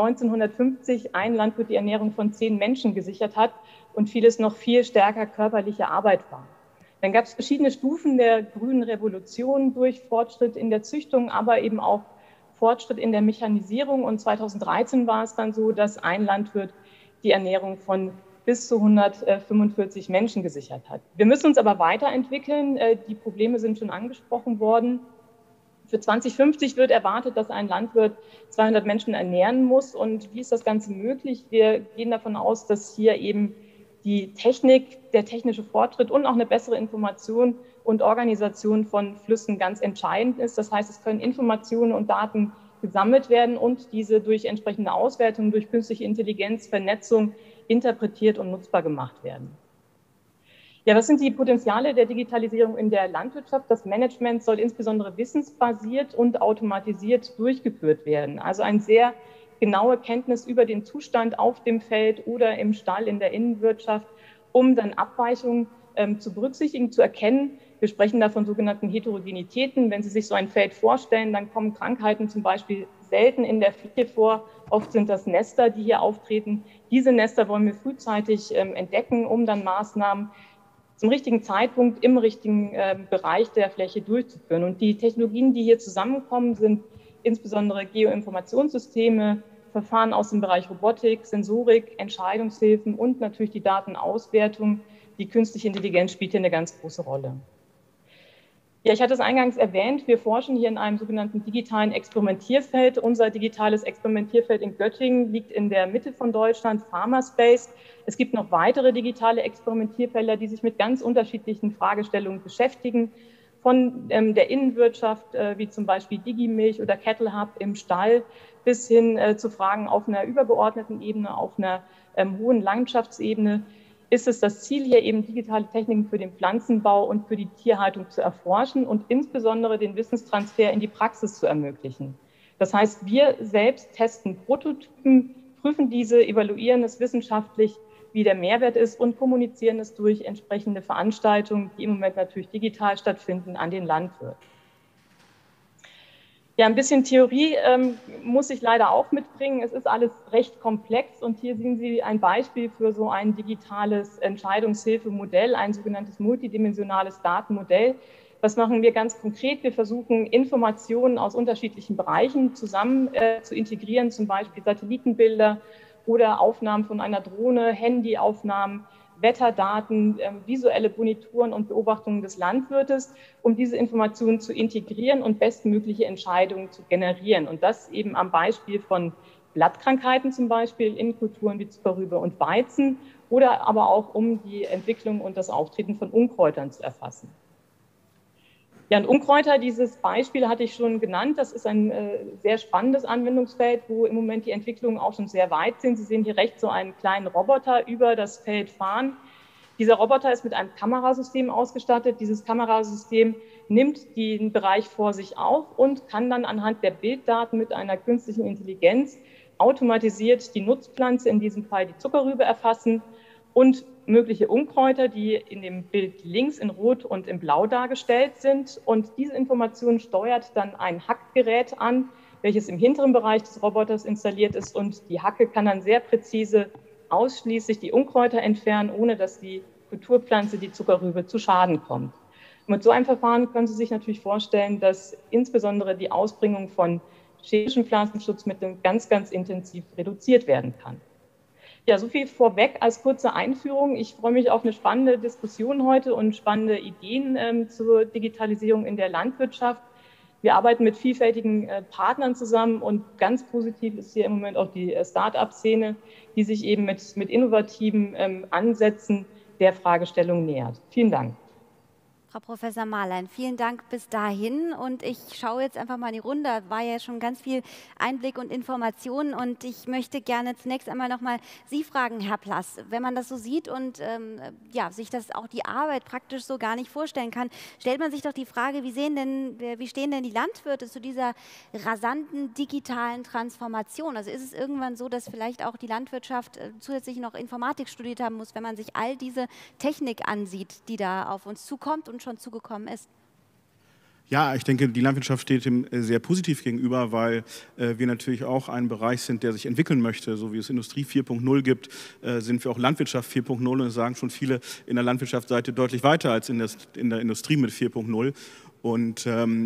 1950 ein Landwirt die Ernährung von 10 Menschen gesichert hat und vieles noch viel stärker körperliche Arbeit war. Dann gab es verschiedene Stufen der grünen Revolution durch Fortschritt in der Züchtung, aber eben auch Fortschritt in der Mechanisierung. Und 2013 war es dann so, dass ein Landwirt die Ernährung von bis zu 145 Menschen gesichert hat. Wir müssen uns aber weiterentwickeln. Die Probleme sind schon angesprochen worden. Für 2050 wird erwartet, dass ein Landwirt 200 Menschen ernähren muss. Und wie ist das Ganze möglich? Wir gehen davon aus, dass hier eben die Technik, der technische Fortschritt und auch eine bessere Information und Organisation von Flüssen ganz entscheidend ist. Das heißt, es können Informationen und Daten gesammelt werden und diese durch entsprechende Auswertung, durch künstliche Intelligenz, Vernetzung interpretiert und nutzbar gemacht werden. Ja, was sind die Potenziale der Digitalisierung in der Landwirtschaft? Das Management soll insbesondere wissensbasiert und automatisiert durchgeführt werden. Also eine sehr genaue Kenntnis über den Zustand auf dem Feld oder im Stall, in der Innenwirtschaft, um dann Abweichungen zu berücksichtigen, zu erkennen. Wir sprechen da von sogenannten Heterogenitäten. Wenn Sie sich so ein Feld vorstellen, dann kommen Krankheiten zum Beispiel selten in der Fläche vor. Oft sind das Nester, die hier auftreten. Diese Nester wollen wir frühzeitig entdecken, um dann Maßnahmen zum richtigen Zeitpunkt im richtigen Bereich der Fläche durchzuführen. Und die Technologien, die hier zusammenkommen, sind insbesondere Geoinformationssysteme, Verfahren aus dem Bereich Robotik, Sensorik, Entscheidungshilfen und natürlich die Datenauswertung. Die künstliche Intelligenz spielt hier eine ganz große Rolle. Ja, ich hatte es eingangs erwähnt, wir forschen hier in einem sogenannten digitalen Experimentierfeld. Unser digitales Experimentierfeld in Göttingen liegt in der Mitte von Deutschland, Pharmaspace. Es gibt noch weitere digitale Experimentierfelder, die sich mit ganz unterschiedlichen Fragestellungen beschäftigen. Von der Innenwirtschaft, wie zum Beispiel Digimilch oder Cattle Hub im Stall, bis hin zu Fragen auf einer übergeordneten Ebene, auf einer hohen Landschaftsebene, ist es das Ziel, hier eben digitale Techniken für den Pflanzenbau und für die Tierhaltung zu erforschen und insbesondere den Wissenstransfer in die Praxis zu ermöglichen. Das heißt, wir selbst testen Prototypen, prüfen diese, evaluieren es wissenschaftlich, wie der Mehrwert ist und kommunizieren es durch entsprechende Veranstaltungen, die im Moment natürlich digital stattfinden, an den Landwirt. Ja, ein bisschen Theorie muss ich leider auch mitbringen. Es ist alles recht komplex und hier sehen Sie ein Beispiel für so ein digitales Entscheidungshilfemodell, ein sogenanntes multidimensionales Datenmodell. Was machen wir ganz konkret? Wir versuchen, Informationen aus unterschiedlichen Bereichen zusammen zu integrieren, zum Beispiel Satellitenbilder oder Aufnahmen von einer Drohne, Handyaufnahmen, Wetterdaten, visuelle Bonituren und Beobachtungen des Landwirtes, um diese Informationen zu integrieren und bestmögliche Entscheidungen zu generieren. Und das eben am Beispiel von Blattkrankheiten zum Beispiel in Kulturen wie Zuckerrübe und Weizen oder aber auch um die Entwicklung und das Auftreten von Unkräutern zu erfassen. Ja, und Unkräuter, dieses Beispiel hatte ich schon genannt. Das ist ein sehr spannendes Anwendungsfeld, wo im Moment die Entwicklungen auch schon sehr weit sind. Sie sehen hier rechts so einen kleinen Roboter über das Feld fahren. Dieser Roboter ist mit einem Kamerasystem ausgestattet. Dieses Kamerasystem nimmt den Bereich vor sich auf und kann dann anhand der Bilddaten mit einer künstlichen Intelligenz automatisiert die Nutzpflanze, in diesem Fall die Zuckerrübe, erfassen und mögliche Unkräuter, die in dem Bild links in Rot und in Blau dargestellt sind. Und diese Information steuert dann ein Hackgerät an, welches im hinteren Bereich des Roboters installiert ist. Und die Hacke kann dann sehr präzise ausschließlich die Unkräuter entfernen, ohne dass die Kulturpflanze, die Zuckerrübe, zu Schaden kommt. Und mit so einem Verfahren können Sie sich natürlich vorstellen, dass insbesondere die Ausbringung von chemischen Pflanzenschutzmitteln ganz, ganz intensiv reduziert werden kann. Ja, so viel vorweg als kurze Einführung. Ich freue mich auf eine spannende Diskussion heute und spannende Ideen zur Digitalisierung in der Landwirtschaft. Wir arbeiten mit vielfältigen Partnern zusammen und ganz positiv ist hier im Moment auch die Start-up-Szene, die sich eben mit innovativen Ansätzen der Fragestellung nähert. Vielen Dank. Frau Professor Marlein, vielen Dank bis dahin und ich schaue jetzt einfach mal in die Runde, da war ja schon ganz viel Einblick und Informationen und ich möchte gerne zunächst einmal nochmal Sie fragen, Herr Plass, wenn man das so sieht und ja, sich das auch die Arbeit praktisch so gar nicht vorstellen kann, stellt man sich doch die Frage, wie stehen denn die Landwirte zu dieser rasanten digitalen Transformation? Also ist es irgendwann so, dass vielleicht auch die Landwirtschaft zusätzlich noch Informatik studiert haben muss, wenn man sich all diese Technik ansieht, die da auf uns zukommt und schon zugekommen ist? Ja, ich denke, die Landwirtschaft steht dem sehr positiv gegenüber, weil wir natürlich auch ein Bereich sind, der sich entwickeln möchte. So wie es Industrie 4.0 gibt, sind wir auch Landwirtschaft 4.0 und das sagen schon viele in der Landwirtschaft seid ihr deutlich weiter als in der Industrie mit 4.0. Und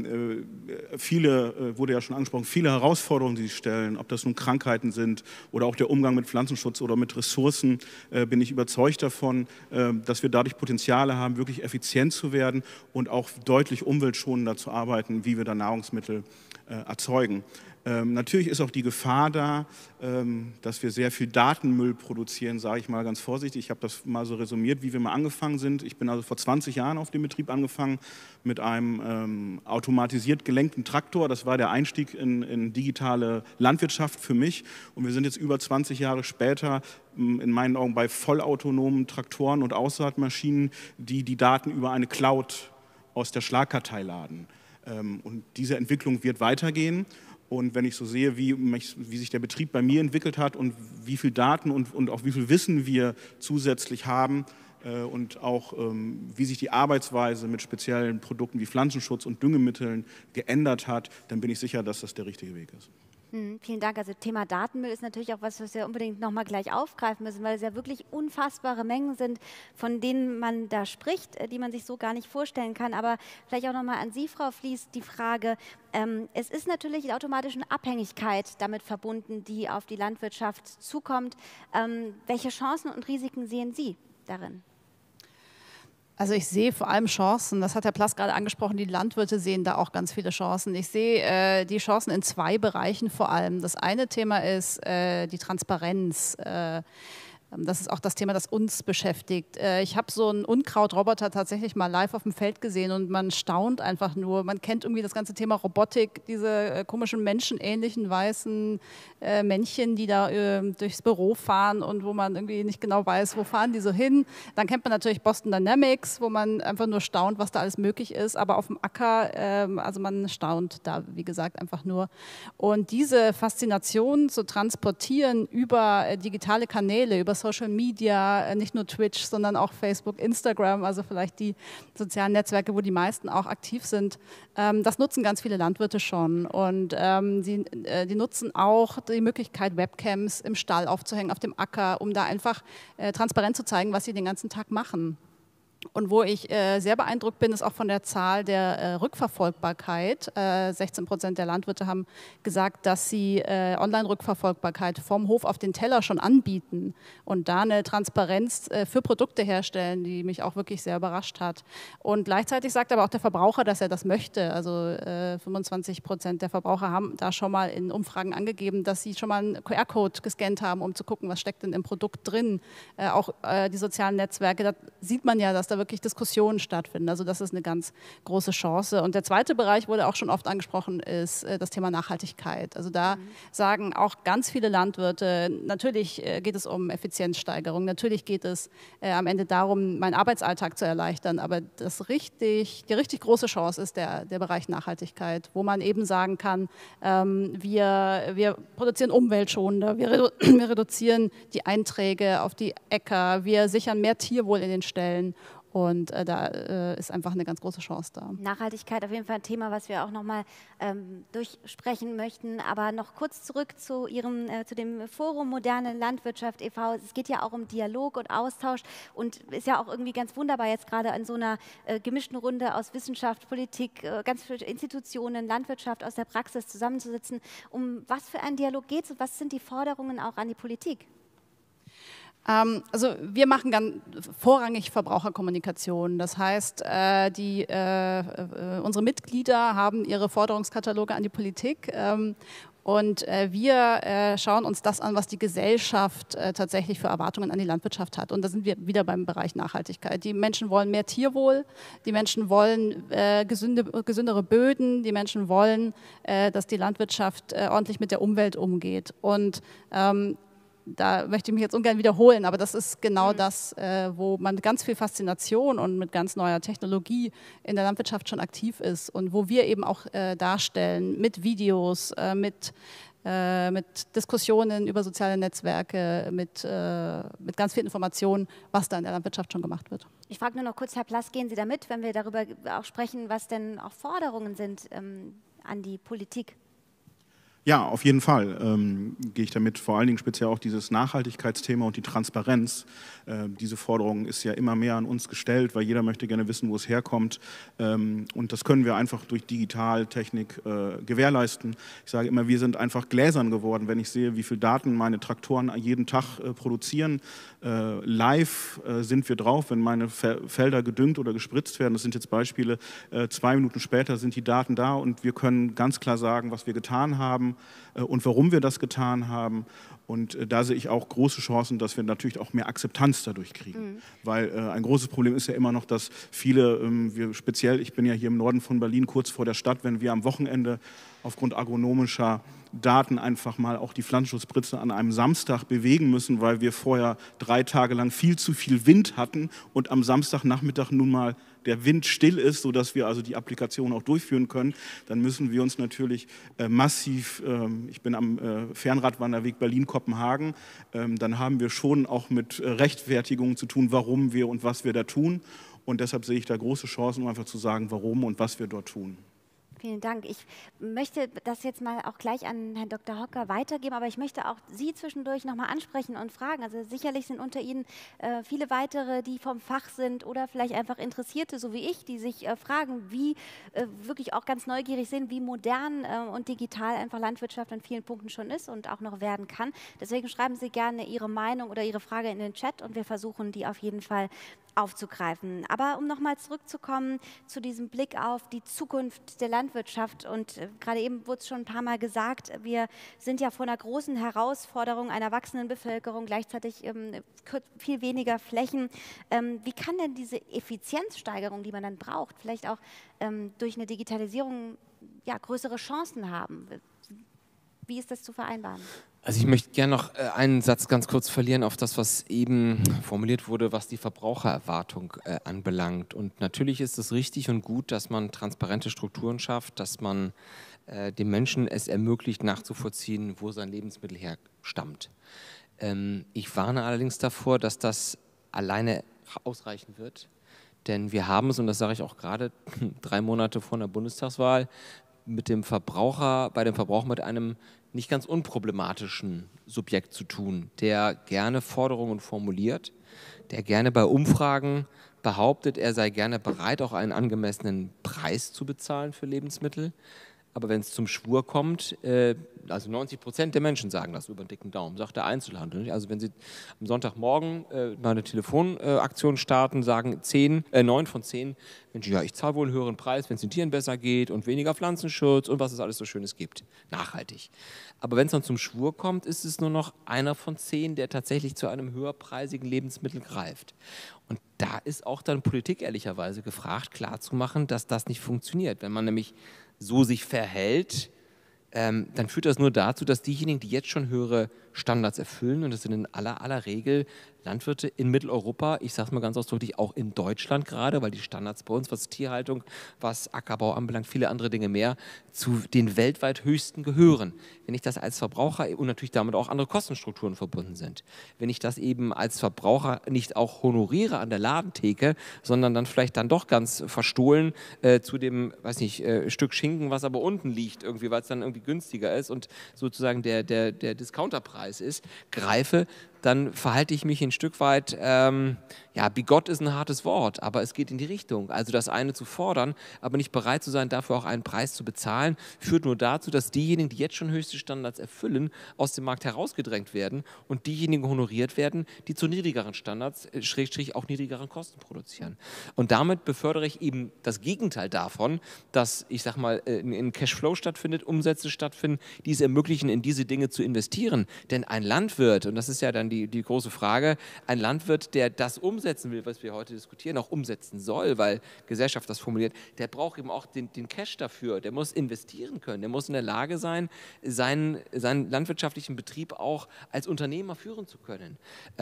wurde ja schon angesprochen, viele Herausforderungen, die sich stellen, ob das nun Krankheiten sind oder auch der Umgang mit Pflanzenschutz oder mit Ressourcen, bin ich überzeugt davon, dass wir dadurch Potenziale haben, wirklich effizient zu werden und auch deutlich umweltschonender zu arbeiten, wie wir da Nahrungsmittel erzeugen. Natürlich ist auch die Gefahr da, dass wir sehr viel Datenmüll produzieren, sage ich mal ganz vorsichtig. Ich habe das mal so resümiert, wie wir mal angefangen sind. Ich bin also vor 20 Jahren auf dem Betrieb angefangen mit einem automatisiert gelenkten Traktor. Das war der Einstieg in digitale Landwirtschaft für mich. Und wir sind jetzt über 20 Jahre später in meinen Augen bei vollautonomen Traktoren und Aussaatmaschinen, die die Daten über eine Cloud aus der Schlagkartei laden. Und diese Entwicklung wird weitergehen. Und wenn ich so sehe, wie sich der Betrieb bei mir entwickelt hat und wie viel Daten und auch wie viel Wissen wir zusätzlich haben und auch wie sich die Arbeitsweise mit speziellen Produkten wie Pflanzenschutz und Düngemitteln geändert hat, dann bin ich sicher, dass das der richtige Weg ist. Vielen Dank. Also Thema Datenmüll ist natürlich auch was wir unbedingt nochmal gleich aufgreifen müssen, weil es ja wirklich unfassbare Mengen sind, von denen man da spricht, die man sich so gar nicht vorstellen kann. Aber vielleicht auch nochmal an Sie, Frau Flies, die Frage, es ist natürlich die automatische Abhängigkeit damit verbunden, die auf die Landwirtschaft zukommt. Welche Chancen und Risiken sehen Sie darin? Also ich sehe vor allem Chancen, das hat Herr Plass gerade angesprochen, die Landwirte sehen da auch ganz viele Chancen. Ich sehe die Chancen in 2 Bereichen vor allem. Das eine Thema ist die Transparenz. Das ist auch das Thema, das uns beschäftigt. Ich habe so einen Unkrautroboter tatsächlich mal live auf dem Feld gesehen und man staunt einfach nur. Man kennt irgendwie das ganze Thema Robotik, diese komischen menschenähnlichen weißen Männchen, die da durchs Büro fahren und wo man irgendwie nicht genau weiß, wo fahren die so hin. Dann kennt man natürlich Boston Dynamics, wo man einfach nur staunt, was da alles möglich ist. Aber auf dem Acker, also man staunt da, wie gesagt, einfach nur. Und diese Faszination zu transportieren über digitale Kanäle, über Social Media, nicht nur Twitch, sondern auch Facebook, Instagram, also vielleicht die sozialen Netzwerke, wo die meisten auch aktiv sind. Das nutzen ganz viele Landwirte schon und die nutzen auch die Möglichkeit, Webcams im Stall aufzuhängen, auf dem Acker, um da einfach transparent zu zeigen, was sie den ganzen Tag machen. Und wo ich sehr beeindruckt bin, ist auch von der Zahl der Rückverfolgbarkeit. 16% der Landwirte haben gesagt, dass sie Online-Rückverfolgbarkeit vom Hof auf den Teller schon anbieten und da eine Transparenz für Produkte herstellen, die mich auch wirklich sehr überrascht hat. Und gleichzeitig sagt aber auch der Verbraucher, dass er das möchte. Also 25% der Verbraucher haben da schon mal in Umfragen angegeben, dass sie schon mal einen QR-Code gescannt haben, um zu gucken, was steckt denn im Produkt drin. Auch die sozialen Netzwerke, da sieht man ja, dass da wirklich Diskussionen stattfinden. Also das ist eine ganz große Chance. Und der zweite Bereich wurde auch schon oft angesprochen, ist das Thema Nachhaltigkeit. Also da sagen auch ganz viele Landwirte, natürlich geht es um Effizienzsteigerung, natürlich geht es am Ende darum, meinen Arbeitsalltag zu erleichtern, aber die richtig große Chance ist der Bereich Nachhaltigkeit, wo man eben sagen kann, wir produzieren umweltschonender, wir reduzieren die Einträge auf die Äcker, wir sichern mehr Tierwohl in den Ställen. Und da ist einfach eine ganz große Chance da. Nachhaltigkeit auf jeden Fall ein Thema, was wir auch nochmal durchsprechen möchten. Aber noch kurz zurück zu dem Forum Moderne Landwirtschaft e.V. Es geht ja auch um Dialog und Austausch und ist ja auch irgendwie ganz wunderbar, jetzt gerade an so einer gemischten Runde aus Wissenschaft, Politik, ganz viele Institutionen, Landwirtschaft aus der Praxis zusammenzusitzen. Um was für einen Dialog geht es und was sind die Forderungen auch an die Politik? Also wir machen ganz vorrangig Verbraucherkommunikation. Das heißt, unsere Mitglieder haben ihre Forderungskataloge an die Politik und wir schauen uns das an, was die Gesellschaft tatsächlich für Erwartungen an die Landwirtschaft hat. Und da sind wir wieder beim Bereich Nachhaltigkeit. Die Menschen wollen mehr Tierwohl, die Menschen wollen gesündere Böden, die Menschen wollen, dass die Landwirtschaft ordentlich mit der Umwelt umgeht. Und da möchte ich mich jetzt ungern wiederholen, aber das ist genau das, wo man mit ganz viel Faszination und mit ganz neuer Technologie in der Landwirtschaft schon aktiv ist und wo wir eben auch darstellen mit Videos, mit Diskussionen über soziale Netzwerke, mit ganz viel Informationen, was da in der Landwirtschaft schon gemacht wird. Ich frage nur noch kurz, Herr Plass, gehen Sie da mit, wenn wir darüber auch sprechen, was denn auch Forderungen sind an die Politik? Ja, auf jeden Fall gehe ich damit, vor allen Dingen speziell auch dieses Nachhaltigkeitsthema und die Transparenz. Diese Forderung ist ja immer mehr an uns gestellt, weil jeder möchte gerne wissen, wo es herkommt. Und das können wir einfach durch Digitaltechnik gewährleisten. Ich sage immer, wir sind einfach gläsern geworden, wenn ich sehe, wie viel Daten meine Traktoren jeden Tag produzieren. Live sind wir drauf, wenn meine Felder gedüngt oder gespritzt werden. Das sind jetzt Beispiele. 2 Minuten später sind die Daten da und wir können ganz klar sagen, was wir getan haben und warum wir das getan haben. Und da sehe ich auch große Chancen, dass wir natürlich auch mehr Akzeptanz dadurch kriegen. Weil ein großes Problem ist ja immer noch, dass viele, ich bin ja hier im Norden von Berlin, kurz vor der Stadt, wenn wir am Wochenende aufgrund agronomischer Daten einfach mal auch die Pflanzenschutzspritze an einem Samstag bewegen müssen, weil wir vorher 3 Tage lang viel zu viel Wind hatten und am Samstagnachmittag nun mal der Wind still ist, sodass wir also die Applikation auch durchführen können, dann müssen wir uns natürlich massiv, ich bin am Fernradwanderweg Berlin-Kopenhagen, dann haben wir schon auch mit Rechtfertigungen zu tun, warum wir und was wir da tun. Und deshalb sehe ich da große Chancen, um einfach zu sagen, warum und was wir dort tun. Vielen Dank. Ich möchte das jetzt mal auch gleich an Herrn Dr. Hocker weitergeben, aber ich möchte auch Sie zwischendurch nochmal ansprechen und fragen. Also sicherlich sind unter Ihnen viele weitere, die vom Fach sind oder vielleicht einfach Interessierte, so wie ich, die sich fragen, wie wirklich auch ganz neugierig sind, wie modern und digital einfach Landwirtschaft an vielen Punkten schon ist und auch noch werden kann. Deswegen schreiben Sie gerne Ihre Meinung oder Ihre Frage in den Chat und wir versuchen, die auf jeden Fall aufzugreifen. Aber um nochmal zurückzukommen zu diesem Blick auf die Zukunft der Landwirtschaft und gerade eben wurde es schon ein paar Mal gesagt, wir sind ja vor einer großen Herausforderung einer wachsenden Bevölkerung, gleichzeitig viel weniger Flächen. Wie kann denn diese Effizienzsteigerung, die man dann braucht, vielleicht auch durch eine Digitalisierung ja, größere Chancen haben? Wie ist das zu vereinbaren? Also ich möchte gerne noch einen Satz ganz kurz verlieren auf das, was eben formuliert wurde, was die Verbrauchererwartung anbelangt. Und natürlich ist es richtig und gut, dass man transparente Strukturen schafft, dass man dem Menschen es ermöglicht, nachzuvollziehen, wo sein Lebensmittel herstammt. Ich warne allerdings davor, dass das alleine ausreichen wird. Denn wir haben es, und das sage ich auch gerade 3 Monate vor der Bundestagswahl, bei dem Verbraucher mit einem nicht ganz unproblematischen Subjekt zu tun, der gerne Forderungen formuliert, der gerne bei Umfragen behauptet, er sei gerne bereit, auch einen angemessenen Preis zu bezahlen für Lebensmittel. Aber wenn es zum Schwur kommt, also 90% der Menschen sagen das über den dicken Daumen, sagt der Einzelhandel. Nicht? Also wenn Sie am Sonntagmorgen mal eine Telefonaktion starten, sagen 9 von 10 Menschen, ja, ich zahle wohl einen höheren Preis, wenn es den Tieren besser geht und weniger Pflanzenschutz und was es alles so Schönes gibt. Nachhaltig. Aber wenn es dann zum Schwur kommt, ist es nur noch einer von 10, der tatsächlich zu einem höherpreisigen Lebensmittel greift. Und da ist auch dann Politik ehrlicherweise gefragt, klarzumachen, dass das nicht funktioniert. Wenn man nämlich so sich verhält, dann führt das nur dazu, dass diejenigen, die jetzt schon höhere Standards erfüllen, und das sind in aller Regel Landwirte in Mitteleuropa, ich sage es mal ganz ausdrücklich, auch in Deutschland gerade, weil die Standards bei uns, was Tierhaltung, was Ackerbau anbelangt, viele andere Dinge mehr, zu den weltweit höchsten gehören. Wenn ich das als Verbraucher und natürlich damit auch andere Kostenstrukturen verbunden sind, wenn ich das eben als Verbraucher nicht auch honoriere an der Ladentheke, sondern dann vielleicht dann doch ganz verstohlen zu dem, weiß nicht, Stück Schinken, was aber unten liegt, irgendwie, weil es dann irgendwie günstiger ist und sozusagen der Discounterpreis ist, greife, dann verhalte ich mich ein Stück weit, ja, bigott ist ein hartes Wort, aber es geht in die Richtung. Also das eine zu fordern, aber nicht bereit zu sein, dafür auch einen Preis zu bezahlen, führt nur dazu, dass diejenigen, die jetzt schon höchste Standards erfüllen, aus dem Markt herausgedrängt werden und diejenigen honoriert werden, die zu niedrigeren Standards, / auch niedrigeren Kosten produzieren. Und damit befördere ich eben das Gegenteil davon, dass, ich sag mal, ein Cashflow stattfindet, Umsätze stattfinden, die es ermöglichen, in diese Dinge zu investieren. Denn ein Landwirt, und das ist ja dann die große Frage, ein Landwirt, der das umsetzen will, was wir heute diskutieren, auch umsetzen soll, weil Gesellschaft das formuliert, der braucht eben auch den Cash dafür, der muss investieren können, der muss in der Lage sein, seinen landwirtschaftlichen Betrieb auch als Unternehmer führen zu können.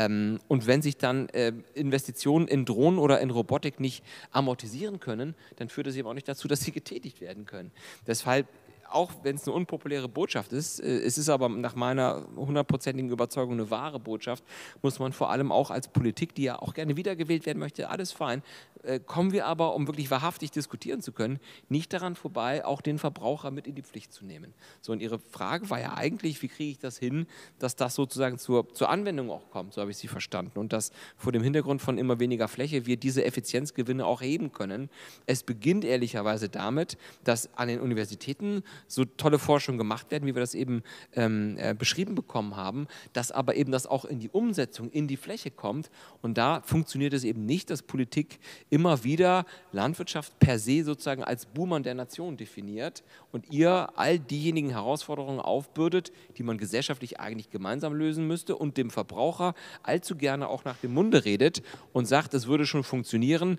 Und wenn sich dann Investitionen in Drohnen oder in Robotik nicht amortisieren können, dann führt es eben auch nicht dazu, dass sie getätigt werden können. Deshalb, auch wenn es eine unpopuläre Botschaft ist, es ist aber nach meiner 100%igen Überzeugung eine wahre Botschaft, muss man vor allem auch als Politik, die ja auch gerne wiedergewählt werden möchte, alles fein, kommen wir aber, um wirklich wahrhaftig diskutieren zu können, nicht daran vorbei, auch den Verbraucher mit in die Pflicht zu nehmen. So, und Ihre Frage war ja eigentlich, wie kriege ich das hin, dass das sozusagen zur Anwendung auch kommt, so habe ich sie verstanden, und dass vor dem Hintergrund von immer weniger Fläche wir diese Effizienzgewinne auch heben können. Es beginnt ehrlicherweise damit, dass an den Universitäten so tolle Forschung gemacht werden, wie wir das eben beschrieben bekommen haben, dass aber eben das auch in die Umsetzung, in die Fläche kommt, und da funktioniert es eben nicht, dass Politik immer wieder Landwirtschaft per se sozusagen als Buhmann der Nation definiert und ihr all diejenigen Herausforderungen aufbürdet, die man gesellschaftlich eigentlich gemeinsam lösen müsste, und dem Verbraucher allzu gerne auch nach dem Munde redet und sagt, es würde schon funktionieren,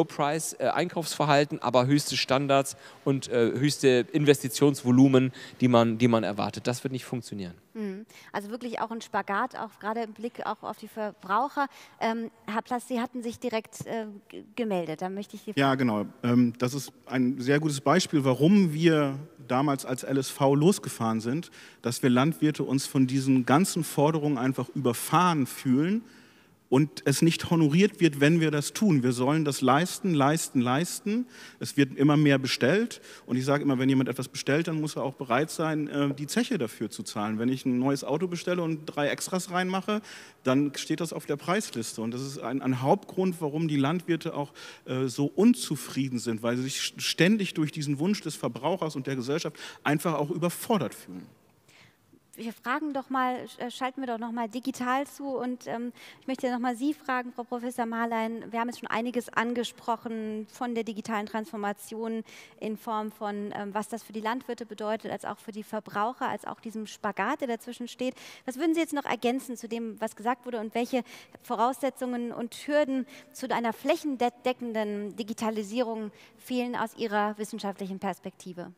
Low-Price-Einkaufsverhalten, aber höchste Standards und höchste Investitionsvolumen, die man erwartet. Das wird nicht funktionieren. Also wirklich auch ein Spagat, auch gerade im Blick auch auf die Verbraucher. Herr Plast, Sie hatten sich direkt gemeldet. Da möchte ich Sie fragen. Ja, genau. Das ist ein sehr gutes Beispiel, warum wir damals als LSV losgefahren sind, dass wir Landwirte uns von diesen ganzen Forderungen einfach überfahren fühlen, und es nicht honoriert wird, wenn wir das tun. Wir sollen das leisten, leisten, leisten. Es wird immer mehr bestellt und ich sage immer, wenn jemand etwas bestellt, dann muss er auch bereit sein, die Zeche dafür zu zahlen. Wenn ich ein neues Auto bestelle und 3 Extras reinmache, dann steht das auf der Preisliste und das ist ein Hauptgrund, warum die Landwirte auch so unzufrieden sind, weil sie sich ständig durch diesen Wunsch des Verbrauchers und der Gesellschaft einfach auch überfordert fühlen. Wir fragen doch mal, schalten wir doch noch mal digital zu und ich möchte noch mal Sie fragen, Frau Professor Marlein. Wir haben jetzt schon einiges angesprochen von der digitalen Transformation in Form von, was das für die Landwirte bedeutet, als auch für die Verbraucher, als auch diesem Spagat, der dazwischen steht. Was würden Sie jetzt noch ergänzen zu dem, was gesagt wurde und welche Voraussetzungen und Hürden zu einer flächendeckenden Digitalisierung fehlen aus Ihrer wissenschaftlichen Perspektive?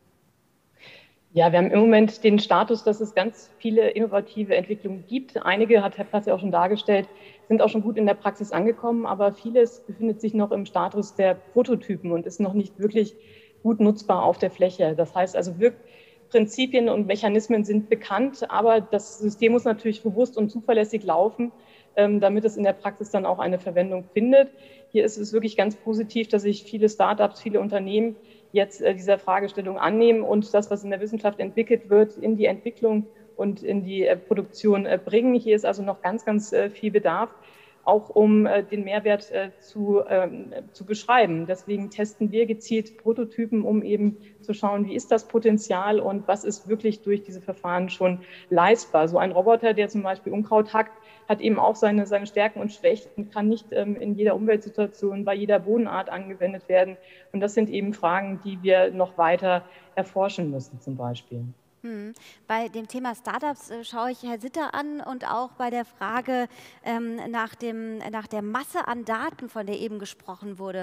Ja, wir haben im Moment den Status, dass es ganz viele innovative Entwicklungen gibt. Einige, hat Herr Platz ja auch schon dargestellt, sind auch schon gut in der Praxis angekommen, aber vieles befindet sich noch im Status der Prototypen und ist noch nicht wirklich gut nutzbar auf der Fläche. Das heißt also, Wirkprinzipien und Mechanismen sind bekannt, aber das System muss natürlich robust und zuverlässig laufen, damit es in der Praxis dann auch eine Verwendung findet. Hier ist es wirklich ganz positiv, dass sich viele Startups, viele Unternehmen jetzt dieser Fragestellung annehmen und das, was in der Wissenschaft entwickelt wird, in die Entwicklung und in die Produktion bringen. Hier ist also noch ganz, ganz viel Bedarf, auch um den Mehrwert zu beschreiben. Deswegen testen wir gezielt Prototypen, um eben zu schauen, wie ist das Potenzial und was ist wirklich durch diese Verfahren schon leistbar. So ein Roboter, der zum Beispiel Unkraut hackt, hat eben auch seine Stärken und Schwächen und kann nicht in jeder Umweltsituation, bei jeder Bodenart angewendet werden. Und das sind eben Fragen, die wir noch weiter erforschen müssen zum Beispiel. Bei dem Thema Startups schaue ich Herr Sitter an und auch bei der Frage nach der Masse an Daten, von der eben gesprochen wurde.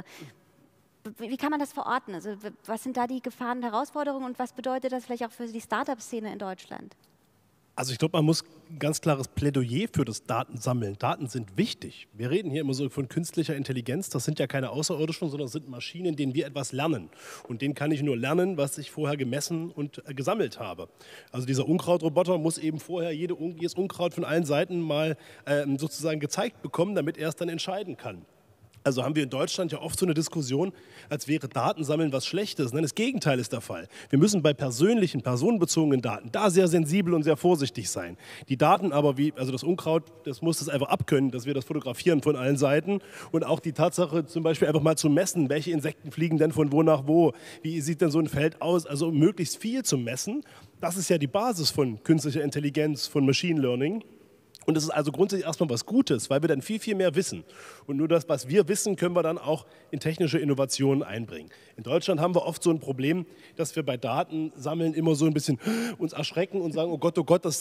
Wie kann man das verorten? Also, was sind da die Gefahren und Herausforderungen und was bedeutet das vielleicht auch für die Startup-Szene in Deutschland? Also ich glaube, man muss ein ganz klares Plädoyer für das Datensammeln. Daten sind wichtig. Wir reden hier immer so von künstlicher Intelligenz. Das sind ja keine Außerirdischen, sondern das sind Maschinen, denen wir etwas lernen. Und denen kann ich nur lernen, was ich vorher gemessen und gesammelt habe. Also dieser Unkrautroboter muss eben vorher jedes Unkraut von allen Seiten mal sozusagen gezeigt bekommen, damit er es dann entscheiden kann. Also haben wir in Deutschland ja oft so eine Diskussion, als wäre Datensammeln was Schlechtes. Nein, das Gegenteil ist der Fall. Wir müssen bei persönlichen, personenbezogenen Daten da sehr sensibel und sehr vorsichtig sein. Die Daten aber, also das Unkraut, das muss das einfach abkönnen, dass wir das fotografieren von allen Seiten. Und auch die Tatsache zum Beispiel einfach mal zu messen, welche Insekten fliegen denn von wo nach wo, wie sieht denn so ein Feld aus, also möglichst viel zu messen. Das ist ja die Basis von künstlicher Intelligenz, von Machine Learning. Und das ist also grundsätzlich erstmal was Gutes, weil wir dann viel, viel mehr wissen. Und nur das, was wir wissen, können wir dann auch in technische Innovationen einbringen. In Deutschland haben wir oft so ein Problem, dass wir bei Datensammeln immer so ein bisschen uns erschrecken und sagen, oh Gott,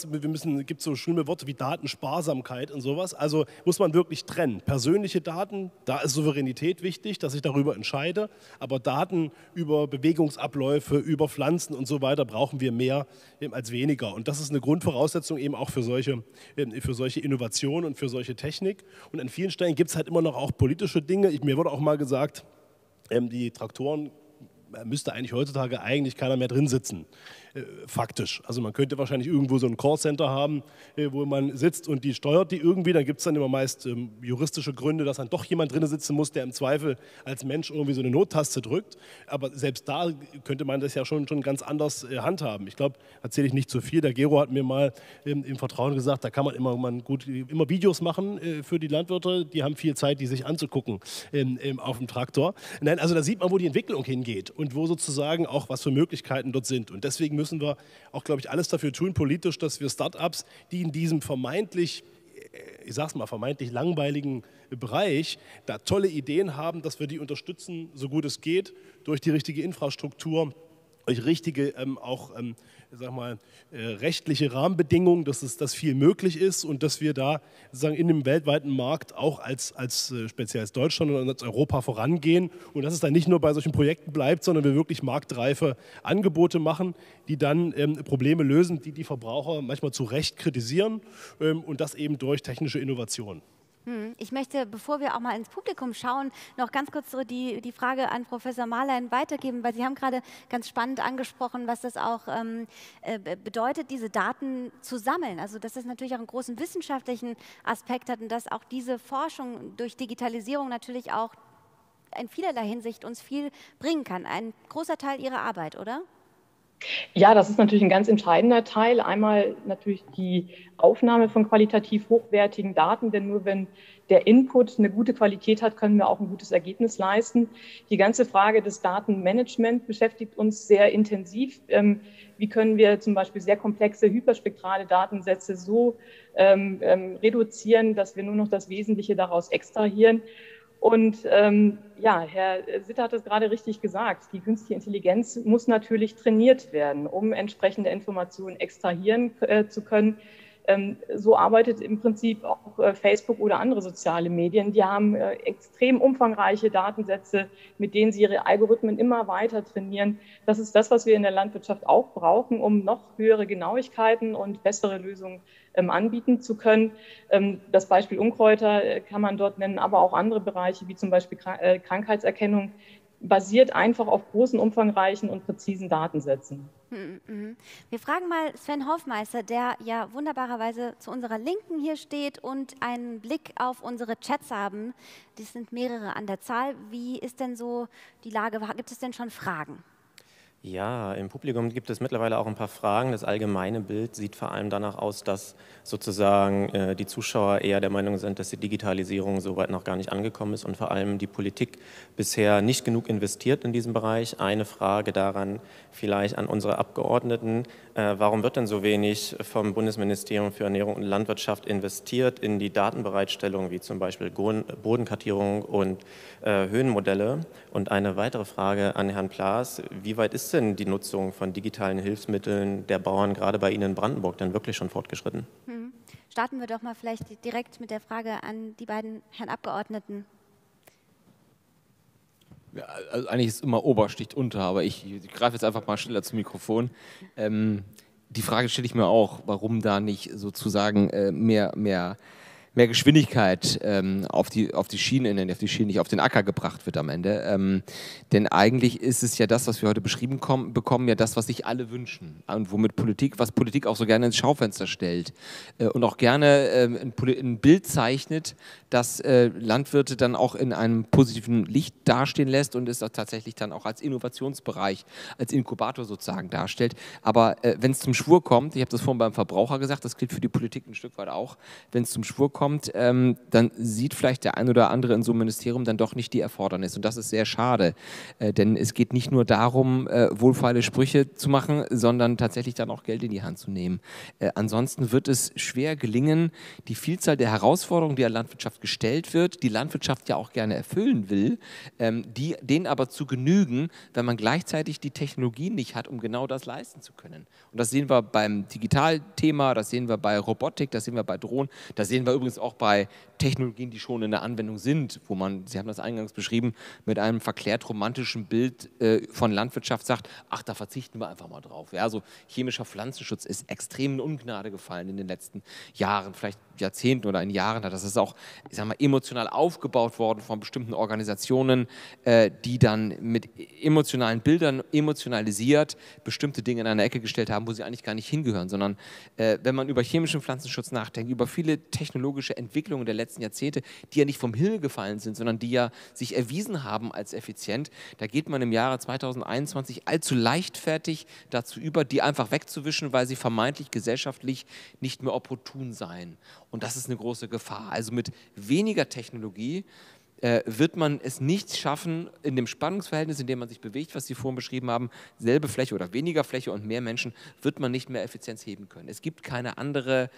gibt so schlimme Worte wie Datensparsamkeit und sowas. Also muss man wirklich trennen. Persönliche Daten, da ist Souveränität wichtig, dass ich darüber entscheide. Aber Daten über Bewegungsabläufe, über Pflanzen und so weiter brauchen wir mehr als weniger. Und das ist eine Grundvoraussetzung eben auch für solche Innovationen und für solche Technik. Und an vielen Stellen gibt es halt immer noch auch politische Dinge. Mir wurde auch mal gesagt, die Traktoren müsste eigentlich heutzutage keiner mehr drin sitzen. Faktisch. Also man könnte wahrscheinlich irgendwo so ein Callcenter haben, wo man sitzt und die steuert die irgendwie. Dann gibt es dann immer meist juristische Gründe, dass dann doch jemand drin sitzen muss, der im Zweifel als Mensch irgendwie so eine Nottaste drückt. Aber selbst da könnte man das ja schon ganz anders handhaben. Ich glaube, erzähle ich nicht zu viel. Der Gero hat mir mal im Vertrauen gesagt, da kann man immer Videos machen für die Landwirte. Die haben viel Zeit, die sich anzugucken auf dem Traktor. Nein, also da sieht man, wo die Entwicklung hingeht und wo sozusagen auch was für Möglichkeiten dort sind. Und deswegen müssen wir auch, glaube ich, alles dafür tun, politisch, dass wir Start-ups, die in diesem vermeintlich langweiligen Bereich da tolle Ideen haben, dass wir die unterstützen, so gut es geht, durch die richtige Infrastruktur, durch richtige rechtliche Rahmenbedingungen, dass viel möglich ist und dass wir da sozusagen in dem weltweiten Markt auch speziell als Deutschland und als Europa vorangehen und dass es dann nicht nur bei solchen Projekten bleibt, sondern wir wirklich marktreife Angebote machen, die dann Probleme lösen, die die Verbraucher manchmal zu Recht kritisieren und das eben durch technische Innovation. Ich möchte, bevor wir auch mal ins Publikum schauen, noch ganz kurz so die Frage an Professor Marlein weitergeben, weil Sie haben gerade ganz spannend angesprochen, was das auch bedeutet, diese Daten zu sammeln. Also dass das natürlich auch einen großen wissenschaftlichen Aspekt hat und dass auch diese Forschung durch Digitalisierung natürlich auch in vielerlei Hinsicht uns viel bringen kann. Ein großer Teil Ihrer Arbeit, oder? Ja, das ist natürlich ein ganz entscheidender Teil. Einmal natürlich die Aufnahme von qualitativ hochwertigen Daten, denn nur wenn der Input eine gute Qualität hat, können wir auch ein gutes Ergebnis leisten. Die ganze Frage des Datenmanagements beschäftigt uns sehr intensiv. Wie können wir zum Beispiel sehr komplexe hyperspektrale Datensätze so reduzieren, dass wir nur noch das Wesentliche daraus extrahieren? Und ja, Herr Sitter hat es gerade richtig gesagt, die künstliche Intelligenz muss natürlich trainiert werden, um entsprechende Informationen extrahieren zu können. So arbeitet im Prinzip auch Facebook oder andere soziale Medien. Die haben extrem umfangreiche Datensätze, mit denen sie ihre Algorithmen immer weiter trainieren. Das ist das, was wir in der Landwirtschaft auch brauchen, um noch höhere Genauigkeiten und bessere Lösungen anbieten zu können. Das Beispiel Unkräuter kann man dort nennen, aber auch andere Bereiche, wie zum Beispiel Krankheitserkennung, basiert einfach auf großen, umfangreichen und präzisen Datensätzen. Wir fragen mal Sven Hofmeister, der ja wunderbarerweise zu unserer Linken hier steht und einen Blick auf unsere Chats haben. Das sind mehrere an der Zahl. Wie ist denn so die Lage? Gibt es denn schon Fragen? Ja, im Publikum gibt es mittlerweile auch ein paar Fragen. Das allgemeine Bild sieht vor allem danach aus, dass sozusagen die Zuschauer eher der Meinung sind, dass die Digitalisierung soweit noch gar nicht angekommen ist und vor allem die Politik bisher nicht genug investiert in diesem Bereich. Eine Frage daran vielleicht an unsere Abgeordneten. Warum wird denn so wenig vom Bundesministerium für Ernährung und Landwirtschaft investiert in die Datenbereitstellung, wie zum Beispiel Bodenkartierung und Höhenmodelle? Und eine weitere Frage an Herrn Plas. Wie weit ist denn die Nutzung von digitalen Hilfsmitteln der Bauern gerade bei Ihnen in Brandenburg denn wirklich schon fortgeschritten? Starten wir doch mal vielleicht direkt mit der Frage an die beiden Herren Abgeordneten. Ja, also eigentlich ist immer Ober sticht unter, aber ich greife jetzt einfach mal schneller zum Mikrofon. Die Frage stelle ich mir auch, warum da nicht sozusagen mehr Geschwindigkeit auf die Schiene, auf nicht auf den Acker gebracht wird am Ende. Denn eigentlich ist es ja das, was wir heute beschrieben bekommen, ja das, was sich alle wünschen und was Politik auch so gerne ins Schaufenster stellt und auch gerne ein Bild zeichnet, das Landwirte dann auch in einem positiven Licht dastehen lässt und es auch tatsächlich dann auch als Innovationsbereich, als Inkubator sozusagen darstellt. Aber wenn es zum Schwur kommt, ich habe das vorhin beim Verbraucher gesagt, das gilt für die Politik ein Stück weit auch, wenn es zum Schwur kommt, dann sieht vielleicht der ein oder andere in so einem Ministerium dann doch nicht die Erfordernis. Und das ist sehr schade, denn es geht nicht nur darum, wohlfeile Sprüche zu machen, sondern tatsächlich dann auch Geld in die Hand zu nehmen. Ansonsten wird es schwer gelingen, die Vielzahl der Herausforderungen, die der Landwirtschaft gestellt wird, die Landwirtschaft ja auch gerne erfüllen will, denen aber zu genügen, wenn man gleichzeitig die Technologien nicht hat, um genau das leisten zu können. Und das sehen wir beim Digitalthema, das sehen wir bei Robotik, das sehen wir bei Drohnen, das sehen wir übrigens auch bei Technologien, die schon in der Anwendung sind, wo man, Sie haben das eingangs beschrieben, mit einem verklärt romantischen Bild von Landwirtschaft sagt, ach, da verzichten wir einfach mal drauf. Ja, also chemischer Pflanzenschutz ist extrem in Ungnade gefallen in den letzten Jahren, vielleicht Jahrzehnten oder in Jahren. Das ist auch, ich sag mal, emotional aufgebaut worden von bestimmten Organisationen, die dann mit emotionalen Bildern emotionalisiert bestimmte Dinge in eine Ecke gestellt haben, wo sie eigentlich gar nicht hingehören, sondern wenn man über chemischen Pflanzenschutz nachdenkt, über viele technologische Entwicklungen der letzten Jahrzehnte, die ja nicht vom Himmel gefallen sind, sondern die ja sich erwiesen haben als effizient, da geht man im Jahre 2021 allzu leichtfertig dazu über, die einfach wegzuwischen, weil sie vermeintlich gesellschaftlich nicht mehr opportun seien. Und das ist eine große Gefahr. Also mit weniger Technologie wird man es nicht schaffen, in dem Spannungsverhältnis, in dem man sich bewegt, was Sie vorhin beschrieben haben, selbe Fläche oder weniger Fläche und mehr Menschen, wird man nicht mehr Effizienz heben können. Es gibt keine andere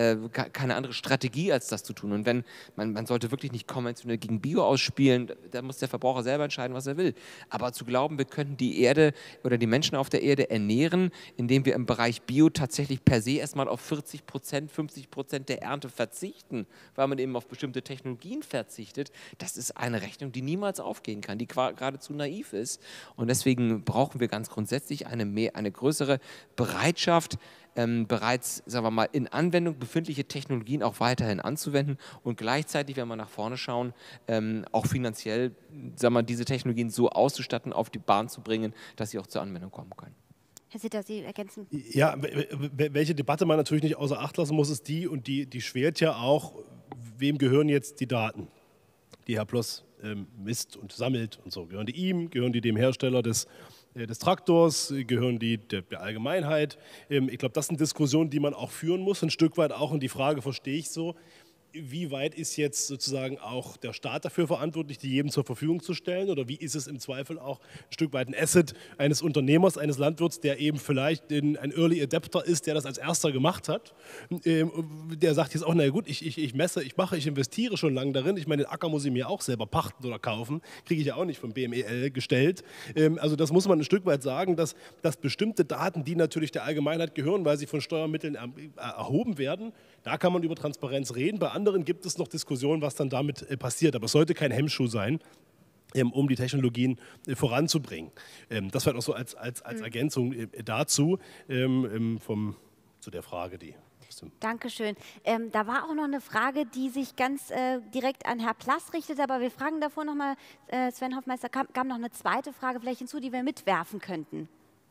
Strategie, als das zu tun. Und wenn man sollte wirklich nicht konventionell gegen Bio ausspielen, da muss der Verbraucher selber entscheiden, was er will. Aber zu glauben, wir könnten die Erde oder die Menschen auf der Erde ernähren, indem wir im Bereich Bio tatsächlich per se erstmal auf 40%, 50% der Ernte verzichten, weil man eben auf bestimmte Technologien verzichtet, das das ist eine Rechnung, die niemals aufgehen kann, die geradezu naiv ist. Und deswegen brauchen wir ganz grundsätzlich eine größere Bereitschaft, bereits, sagen wir mal, in Anwendung befindliche Technologien auch weiterhin anzuwenden und gleichzeitig, wenn wir nach vorne schauen, auch finanziell, sagen wir mal, diese Technologien so auszustatten, auf die Bahn zu bringen, dass sie auch zur Anwendung kommen können. Herr Sitter, Sie ergänzen. Ja, welche Debatte man natürlich nicht außer Acht lassen muss, ist die schwert ja auch, wem gehören jetzt die Daten, die Herr Ploss misst und sammelt und so. Gehören die ihm, gehören die dem Hersteller des Traktors, gehören die der Allgemeinheit? Ich glaube, das sind Diskussionen, die man auch führen muss, ein Stück weit auch. Und die Frage verstehe ich so, wie weit ist jetzt sozusagen auch der Staat dafür verantwortlich, die jedem zur Verfügung zu stellen? Oder wie ist es im Zweifel auch ein Stück weit ein Asset eines Unternehmers, eines Landwirts, der eben vielleicht ein Early Adapter ist, der das als erster gemacht hat? Der sagt jetzt auch, na gut, ich messe, ich investiere schon lange darin. Ich meine, den Acker muss ich mir auch selber pachten oder kaufen. Kriege ich ja auch nicht vom BMEL gestellt. Also das muss man ein Stück weit sagen, dass bestimmte Daten, die natürlich der Allgemeinheit gehören, weil sie von Steuermitteln erhoben werden, da kann man über Transparenz reden. Bei anderen gibt es noch Diskussionen, was dann damit passiert. Aber es sollte kein Hemmschuh sein, um die Technologien voranzubringen. Das vielleicht auch so als Ergänzung dazu, zu der Frage, die... Dankeschön. Da war auch noch eine Frage, die sich ganz direkt an Herrn Plass richtet, aber wir fragen davor nochmal, Sven Hoffmeister, kam noch eine zweite Frage vielleicht hinzu, die wir mitwerfen könnten.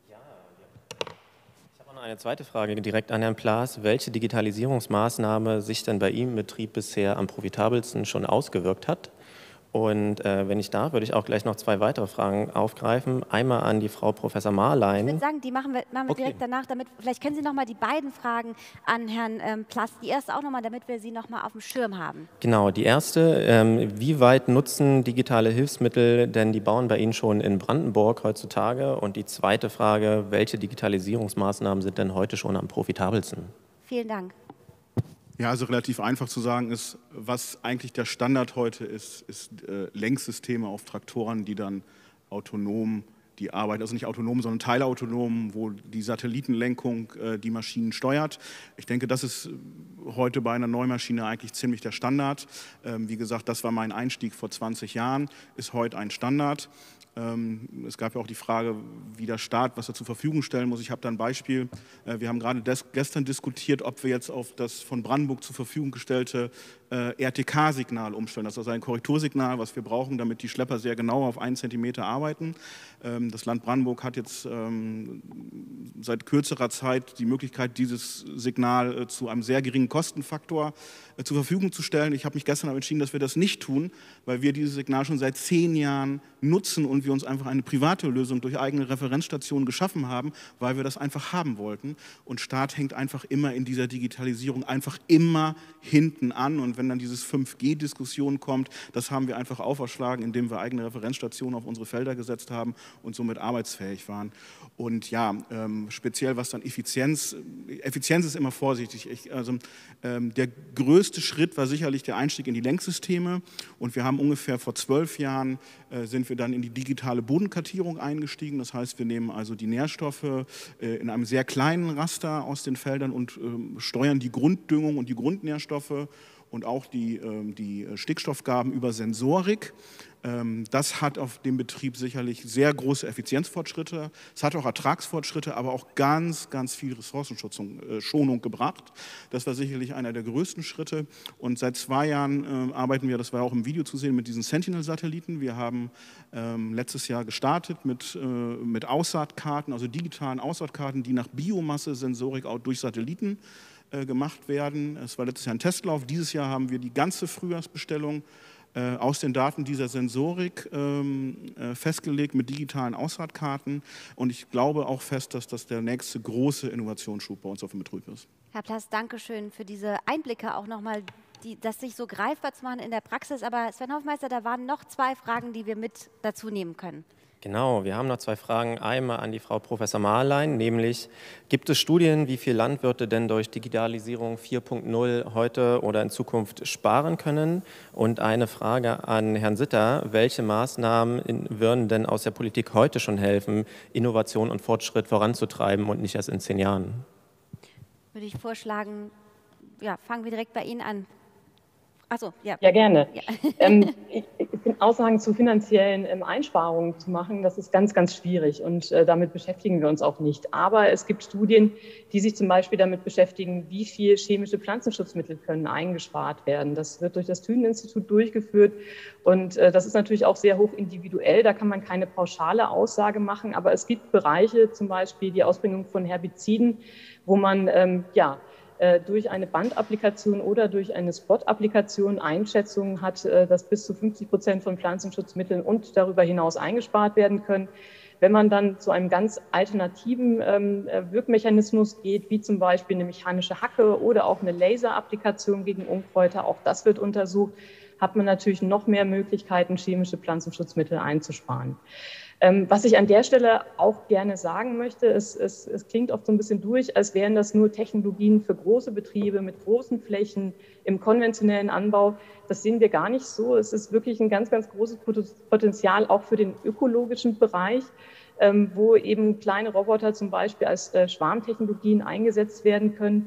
Eine zweite Frage direkt an Herrn Plass. Welche Digitalisierungsmaßnahme sich denn bei ihm im Betrieb bisher am profitabelsten schon ausgewirkt hat? Und wenn ich darf, würde ich auch gleich noch zwei weitere Fragen aufgreifen. Einmal an die Frau Professor Marlein. Ich würde sagen, die machen wir direkt danach. Vielleicht können Sie noch mal die beiden Fragen an Herrn Plass, die erste auch noch mal, damit wir sie noch mal auf dem Schirm haben. Genau, die erste. Wie weit nutzen digitale Hilfsmittel denn die Bauern bei Ihnen schon in Brandenburg heutzutage? Und die zweite Frage, welche Digitalisierungsmaßnahmen sind denn heute schon am profitabelsten? Vielen Dank. Ja, also relativ einfach zu sagen ist, was eigentlich der Standard heute ist Lenksysteme auf Traktoren, die dann autonom die Arbeit, also nicht autonom, sondern teilautonom, wo die Satellitenlenkung die Maschinen steuert. Ich denke, das ist heute bei einer Neumaschine eigentlich ziemlich der Standard. Wie gesagt, das war mein Einstieg vor 20 Jahren, ist heute ein Standard. Es gab ja auch die Frage, wie der Staat, was er zur Verfügung stellen muss. Ich habe da ein Beispiel. Wir haben gerade gestern diskutiert, ob wir jetzt auf das von Brandenburg zur Verfügung gestellte RTK-Signal umstellen. Das ist also ein Korrektursignal, was wir brauchen, damit die Schlepper sehr genau auf 1 Zentimeter arbeiten. Das Land Brandenburg hat jetzt seit kürzerer Zeit die Möglichkeit, dieses Signal zu einem sehr geringen Kostenfaktor zur Verfügung zu stellen. Ich habe mich gestern aber entschieden, dass wir das nicht tun, weil wir dieses Signal schon seit 10 Jahren nutzen und wir uns einfach eine private Lösung durch eigene Referenzstationen geschaffen haben, weil wir das einfach haben wollten. Und Staat hängt einfach immer in dieser Digitalisierung einfach immer hinten an. Und wenn dann dieses 5G-Diskussion kommt, das haben wir einfach auferschlagen, indem wir eigene Referenzstationen auf unsere Felder gesetzt haben und somit arbeitsfähig waren. Und ja, speziell was dann Effizienz ist immer vorsichtig. Der größte Schritt war sicherlich der Einstieg in die Lenksysteme und wir haben ungefähr vor 12 Jahren sind wir dann in die digitale Bodenkartierung eingestiegen. Das heißt, wir nehmen also die Nährstoffe in einem sehr kleinen Raster aus den Feldern und steuern die Grunddüngung und die Grundnährstoffe und auch die Stickstoffgaben über Sensorik. Das hat auf dem Betrieb sicherlich sehr große Effizienzfortschritte. Es hat auch Ertragsfortschritte, aber auch ganz, ganz viel Ressourcenschonung gebracht. Das war sicherlich einer der größten Schritte. Und seit 2 Jahren arbeiten wir, das war auch im Video zu sehen, mit diesen Sentinel-Satelliten. Wir haben letztes Jahr gestartet mit Aussaatkarten, also digitalen Aussaatkarten, die nach Biomasse-Sensorik auch durch Satelliten gemacht werden. Es war letztes Jahr ein Testlauf. Dieses Jahr haben wir die ganze Frühjahrsbestellung aus den Daten dieser Sensorik festgelegt mit digitalen Aussaatkarten. Und ich glaube auch fest, dass das der nächste große Innovationsschub bei uns auf dem Betrieb ist. Herr Plass, danke schön für diese Einblicke auch nochmal, das sich so greifbar zu machen in der Praxis. Aber Sven Hoffmeister, da waren noch 2 Fragen, die wir mit dazu nehmen können. Genau, wir haben noch 2 Fragen. Einmal an die Frau Professor Marlein, nämlich gibt es Studien, wie viel Landwirte denn durch Digitalisierung 4.0 heute oder in Zukunft sparen können? Und eine Frage an Herrn Sitter, welche Maßnahmen würden denn aus der Politik heute schon helfen, Innovation und Fortschritt voranzutreiben und nicht erst in 10 Jahren? Würde ich vorschlagen, ja, fangen wir direkt bei Ihnen an. Achso, ja. Ja, gerne. Ja. Aussagen zu finanziellen Einsparungen zu machen, das ist ganz, ganz schwierig und damit beschäftigen wir uns auch nicht. Aber es gibt Studien, die sich zum Beispiel damit beschäftigen, wie viel chemische Pflanzenschutzmittel können eingespart werden. Das wird durch das Thünen-Institut durchgeführt und das ist natürlich auch sehr hoch individuell. Da kann man keine pauschale Aussage machen, aber es gibt Bereiche, zum Beispiel die Ausbringung von Herbiziden, wo man durch eine Bandapplikation oder durch eine Spot-Applikation Einschätzungen hat, dass bis zu 50% von Pflanzenschutzmitteln und darüber hinaus eingespart werden können. Wenn man dann zu einem ganz alternativen Wirkmechanismus geht, wie zum Beispiel eine mechanische Hacke oder auch eine Laserapplikation gegen Unkräuter, auch das wird untersucht, hat man natürlich noch mehr Möglichkeiten, chemische Pflanzenschutzmittel einzusparen. Was ich an der Stelle auch gerne sagen möchte, es klingt oft so ein bisschen durch, als wären das nur Technologien für große Betriebe mit großen Flächen im konventionellen Anbau. Das sehen wir gar nicht so. Es ist wirklich ein ganz, ganz großes Potenzial auch für den ökologischen Bereich, wo eben kleine Roboter zum Beispiel als Schwarmtechnologien eingesetzt werden können.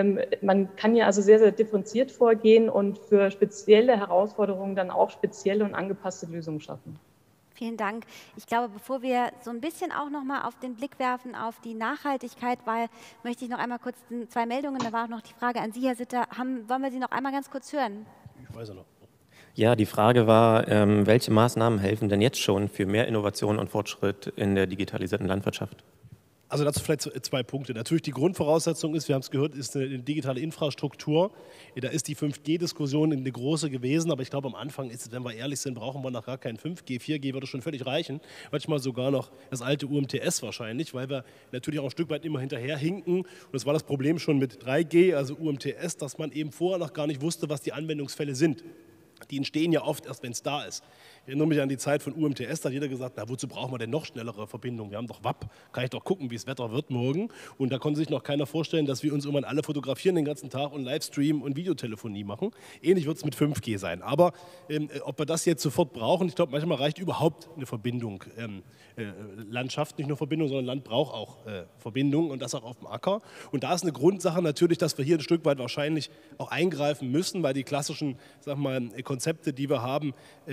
Man kann ja also sehr, sehr differenziert vorgehen und für spezielle Herausforderungen dann auch spezielle und angepasste Lösungen schaffen. Vielen Dank. Ich glaube, bevor wir so ein bisschen auch noch mal auf den Blick werfen auf die Nachhaltigkeit, möchte ich noch einmal kurz 2 Meldungen, da war auch noch die Frage an Sie, Herr Sitter, wollen wir Sie noch einmal ganz kurz hören? Ich weiß ja noch. Ja, die Frage war, welche Maßnahmen helfen denn jetzt schon für mehr Innovation und Fortschritt in der digitalisierten Landwirtschaft? Also dazu vielleicht 2 Punkte. Natürlich die Grundvoraussetzung ist, wir haben es gehört, ist eine digitale Infrastruktur. Da ist die 5G-Diskussion eine große gewesen, aber ich glaube am Anfang ist, wenn wir ehrlich sind, brauchen wir noch gar kein 5G. 4G würde schon völlig reichen. Manchmal sogar noch das alte UMTS wahrscheinlich, weil wir natürlich auch ein Stück weit immer hinterher hinken. Und das war das Problem schon mit 3G, also UMTS, dass man eben vorher noch gar nicht wusste, was die Anwendungsfälle sind. Die entstehen ja oft erst, wenn es da ist. Ich erinnere mich an die Zeit von UMTS, da hat jeder gesagt, na wozu brauchen wir denn noch schnellere Verbindungen? Wir haben doch WAP, kann ich doch gucken, wie das Wetter wird morgen. Und da konnte sich noch keiner vorstellen, dass wir uns irgendwann alle fotografieren den ganzen Tag und Livestream und Videotelefonie machen. Ähnlich wird es mit 5G sein. Aber ob wir das jetzt sofort brauchen, ich glaube, manchmal reicht überhaupt eine Verbindung. Landschaft nicht nur Verbindung, sondern Land braucht auch Verbindung und das auch auf dem Acker. Und da ist eine Grundsache natürlich, dass wir hier ein Stück weit wahrscheinlich auch eingreifen müssen, weil die klassischen, sag mal, Konzepte, die wir haben,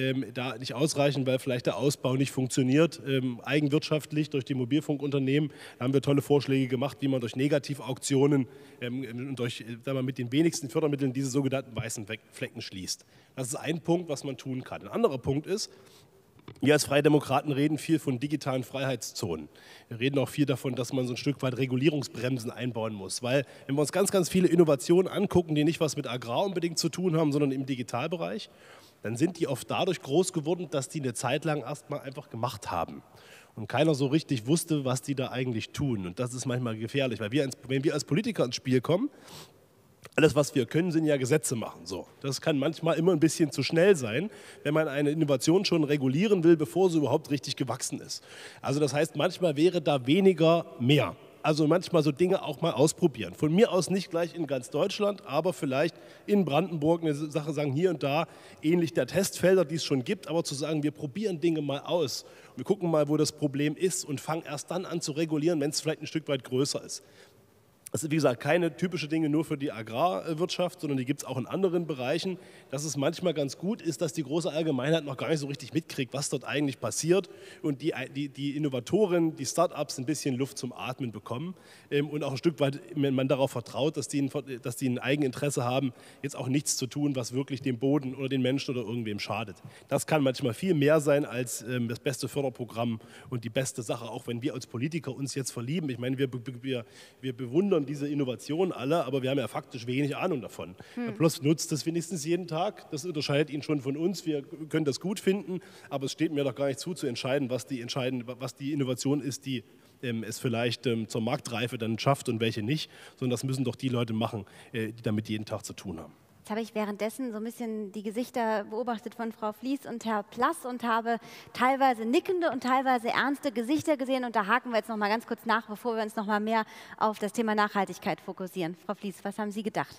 da nicht ausreichen, weil vielleicht der Ausbau nicht funktioniert, eigenwirtschaftlich durch die Mobilfunkunternehmen. Da haben wir tolle Vorschläge gemacht, wie man durch Negativauktionen und durch, sagen wir, mit den wenigsten Fördermitteln diese sogenannten weißen Flecken schließt. Das ist ein Punkt, was man tun kann. Ein anderer Punkt ist, wir als Freie Demokraten reden viel von digitalen Freiheitszonen. Wir reden auch viel davon, dass man so ein Stück weit Regulierungsbremsen einbauen muss. Weil wenn wir uns ganz, ganz viele Innovationen angucken, die nicht was mit Agrar unbedingt zu tun haben, sondern im Digitalbereich, dann sind die oft dadurch groß geworden, dass die eine Zeit lang erstmal einfach gemacht haben. Und keiner so richtig wusste, was die da eigentlich tun. Und das ist manchmal gefährlich, weil wenn wir als Politiker ins Spiel kommen, alles, was wir können, sind ja Gesetze machen. So, das kann manchmal immer ein bisschen zu schnell sein, wenn man eine Innovation schon regulieren will, bevor sie überhaupt richtig gewachsen ist. Also das heißt, manchmal wäre da weniger mehr. Also manchmal so Dinge auch mal ausprobieren. Von mir aus nicht gleich in ganz Deutschland, aber vielleicht in Brandenburg eine Sache sagen, hier und da, ähnlich der Testfelder, die es schon gibt, aber zu sagen, wir probieren Dinge mal aus. Wir gucken mal, wo das Problem ist und fangen erst dann an zu regulieren, wenn es vielleicht ein Stück weit größer ist. Das sind, wie gesagt, keine typischen Dinge nur für die Agrarwirtschaft, sondern die gibt es auch in anderen Bereichen. Dass es manchmal ganz gut ist, dass die große Allgemeinheit noch gar nicht so richtig mitkriegt, was dort eigentlich passiert und die Innovatoren, die Start-ups ein bisschen Luft zum Atmen bekommen und auch ein Stück weit, wenn man darauf vertraut, dass die ein Eigeninteresse haben, jetzt auch nichts zu tun, was wirklich dem Boden oder den Menschen oder irgendwem schadet. Das kann manchmal viel mehr sein als das beste Förderprogramm und die beste Sache, auch wenn wir als Politiker uns jetzt verlieben. Ich meine, wir bewundern diese Innovationen alle, aber wir haben ja faktisch wenig Ahnung davon. Herr Ploss nutzt das wenigstens jeden Tag, das unterscheidet ihn schon von uns, wir können das gut finden, aber es steht mir doch gar nicht zu entscheiden, was die Innovation ist, die es vielleicht zur Marktreife dann schafft und welche nicht, sondern das müssen doch die Leute machen, die damit jeden Tag zu tun haben. Jetzt habe ich währenddessen so ein bisschen die Gesichter beobachtet von Frau Flies und Herr Plass und habe teilweise nickende und teilweise ernste Gesichter gesehen. Und da haken wir jetzt noch mal ganz kurz nach, bevor wir uns noch mal mehr auf das Thema Nachhaltigkeit fokussieren. Frau Flies, was haben Sie gedacht?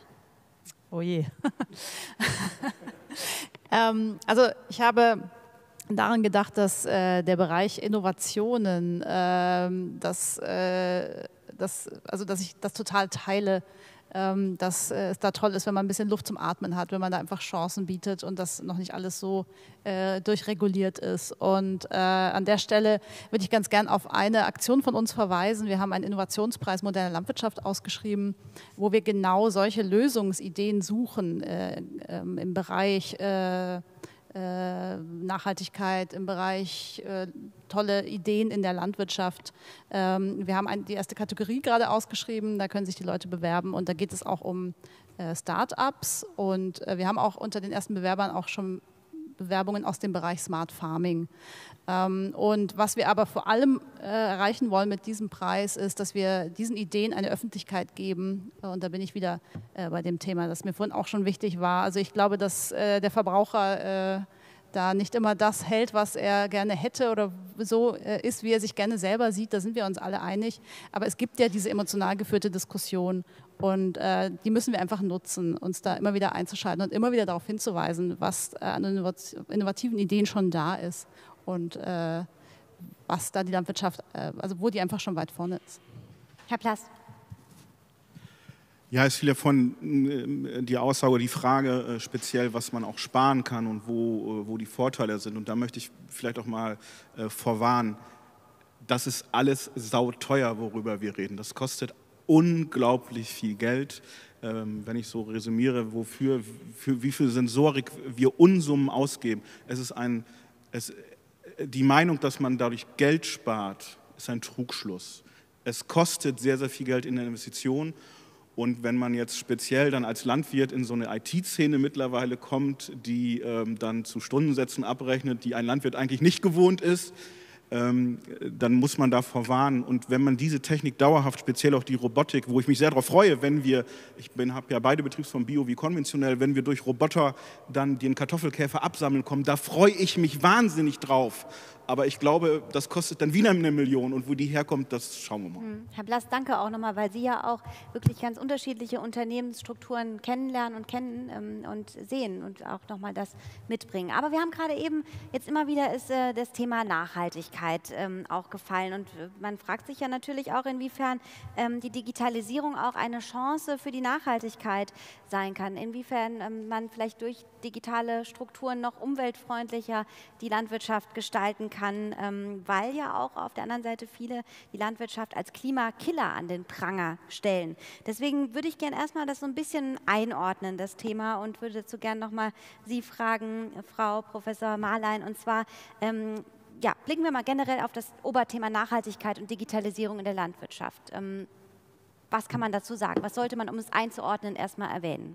Oh je. Also ich habe daran gedacht, dass der Bereich Innovationen, dass ich das total teile, dass es da toll ist, wenn man ein bisschen Luft zum Atmen hat, wenn man da einfach Chancen bietet und das noch nicht alles so durchreguliert ist. Und an der Stelle würde ich ganz gern auf eine Aktion von uns verweisen. Wir haben einen Innovationspreis moderne Landwirtschaft ausgeschrieben, wo wir genau solche Lösungsideen suchen im Bereich Nachhaltigkeit, im Bereich tolle Ideen in der Landwirtschaft. Wir haben die erste Kategorie gerade ausgeschrieben, da können sich die Leute bewerben und da geht es auch um Start-ups und wir haben auch unter den ersten Bewerbern auch schon Bewerbungen aus dem Bereich Smart Farming. Und was wir aber vor allem erreichen wollen mit diesem Preis ist, dass wir diesen Ideen eine Öffentlichkeit geben. Und da bin ich wieder bei dem Thema, das mir vorhin auch schon wichtig war. Also ich glaube, dass der Verbraucher da nicht immer das hält, was er gerne hätte oder so ist, wie er sich gerne selber sieht. Da sind wir uns alle einig. Aber es gibt ja diese emotional geführte Diskussion und die müssen wir einfach nutzen, uns da immer wieder einzuschalten und immer wieder darauf hinzuweisen, was an innovativen Ideen schon da ist und was da die Landwirtschaft, also wo die einfach schon weit vorne ist. Herr Plass. Ja, es fiel ja von die Aussage, die Frage speziell, was man auch sparen kann und wo die Vorteile sind. Und da möchte ich vielleicht auch mal vorwarnen, das ist alles sauteuer, worüber wir reden. Das kostet unglaublich viel Geld. Wenn ich so resümiere, für wie viel Sensorik wir Unsummen ausgeben. Die Meinung, dass man dadurch Geld spart, ist ein Trugschluss. Es kostet sehr, sehr viel Geld in der Investition. Und wenn man jetzt speziell dann als Landwirt in so eine IT-Szene mittlerweile kommt, die dann zu Stundensätzen abrechnet, die ein Landwirt eigentlich nicht gewohnt ist, dann muss man davor warnen. Und wenn man diese Technik dauerhaft, speziell auch die Robotik, wo ich mich sehr darauf freue, wenn wir, habe ja beide Betriebsformen Bio wie konventionell, wenn wir durch Roboter dann den Kartoffelkäfer absammeln kommen, da freue ich mich wahnsinnig drauf. Aber ich glaube, das kostet dann wieder 1 Million und wo die herkommt, das schauen wir mal. Herr Blass, danke auch nochmal, weil Sie ja auch wirklich ganz unterschiedliche Unternehmensstrukturen kennenlernen und kennen und sehen und auch nochmal das mitbringen. Aber wir haben gerade eben, jetzt immer wieder ist das Thema Nachhaltigkeit auch gefallen und man fragt sich ja natürlich auch, inwiefern die Digitalisierung auch eine Chance für die Nachhaltigkeit sein kann, inwiefern man vielleicht durch digitale Strukturen noch umweltfreundlicher die Landwirtschaft gestalten kann, weil ja auch auf der anderen Seite viele die Landwirtschaft als Klimakiller an den Pranger stellen. Deswegen würde ich gerne erstmal das so ein bisschen einordnen, das Thema, und würde dazu gerne nochmal Sie fragen, Frau Professor Marlein, und zwar ja, blicken wir mal generell auf das Oberthema Nachhaltigkeit und Digitalisierung in der Landwirtschaft. Was kann man dazu sagen? Was sollte man, um es einzuordnen, erstmal erwähnen?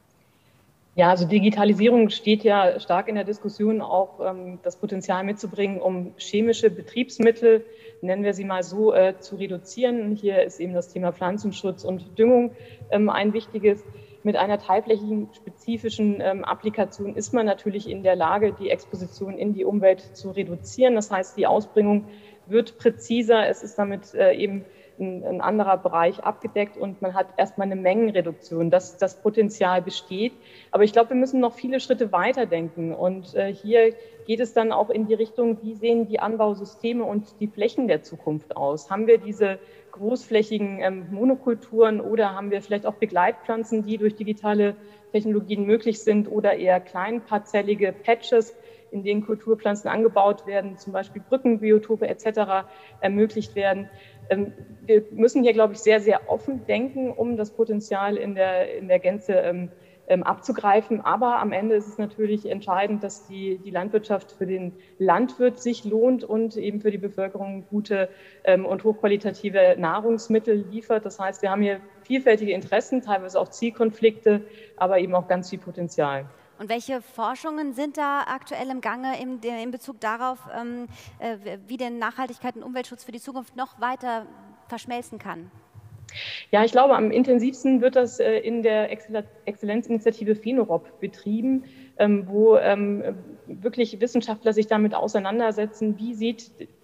Ja, also Digitalisierung steht ja stark in der Diskussion, auch das Potenzial mitzubringen, um chemische Betriebsmittel, nennen wir sie mal so, zu reduzieren. Hier ist eben das Thema Pflanzenschutz und Düngung ein wichtiges. Mit einer teilflächigen spezifischen Applikation ist man natürlich in der Lage, die Exposition in die Umwelt zu reduzieren. Das heißt, die Ausbringung wird präziser, es ist damit eben ein anderer Bereich abgedeckt und man hat erstmal eine Mengenreduktion. Das Potenzial besteht. Aber ich glaube, wir müssen noch viele Schritte weiterdenken. Und hier geht es dann auch in die Richtung, wie sehen die Anbausysteme und die Flächen der Zukunft aus? Haben wir diese großflächigen Monokulturen oder haben wir vielleicht auch Begleitpflanzen, die durch digitale Technologien möglich sind, oder eher kleinparzellige Patches, in denen Kulturpflanzen angebaut werden, zum Beispiel Brückenbiotope etc. ermöglicht werden. Wir müssen hier, glaube ich, sehr, sehr offen denken, um das Potenzial in der Gänze abzugreifen. Aber am Ende ist es natürlich entscheidend, dass die Landwirtschaft für den Landwirt sich lohnt und eben für die Bevölkerung gute und hochqualitative Nahrungsmittel liefert. Das heißt, wir haben hier vielfältige Interessen, teilweise auch Zielkonflikte, aber eben auch ganz viel Potenzial. Und welche Forschungen sind da aktuell im Gange in Bezug darauf, wie denn Nachhaltigkeit und Umweltschutz für die Zukunft noch weiter verschmelzen kann? Ja, ich glaube, am intensivsten wird das in der Exzellenzinitiative FENOROP betrieben, wo wirklich Wissenschaftler sich damit auseinandersetzen, wie sieht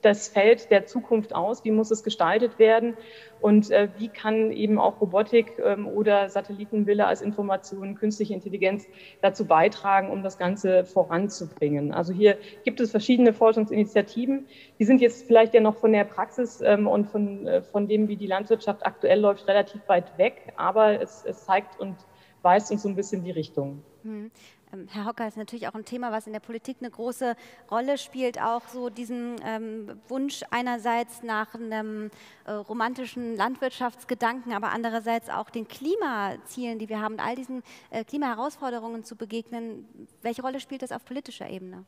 das Feld der Zukunft aus? Wie muss es gestaltet werden? Und wie kann eben auch Robotik oder Satellitenbilder als Information, künstliche Intelligenz dazu beitragen, um das Ganze voranzubringen? Also hier gibt es verschiedene Forschungsinitiativen. Die sind jetzt vielleicht ja noch von der Praxis und von dem, wie die Landwirtschaft aktuell läuft, relativ weit weg. Aber es zeigt und weist uns so ein bisschen die Richtung. Herr Hocker, ist natürlich auch ein Thema, was in der Politik eine große Rolle spielt, auch so diesen Wunsch einerseits nach einem romantischen Landwirtschaftsgedanken, aber andererseits auch den Klimazielen, die wir haben, und all diesen Klimaherausforderungen zu begegnen. Welche Rolle spielt das auf politischer Ebene?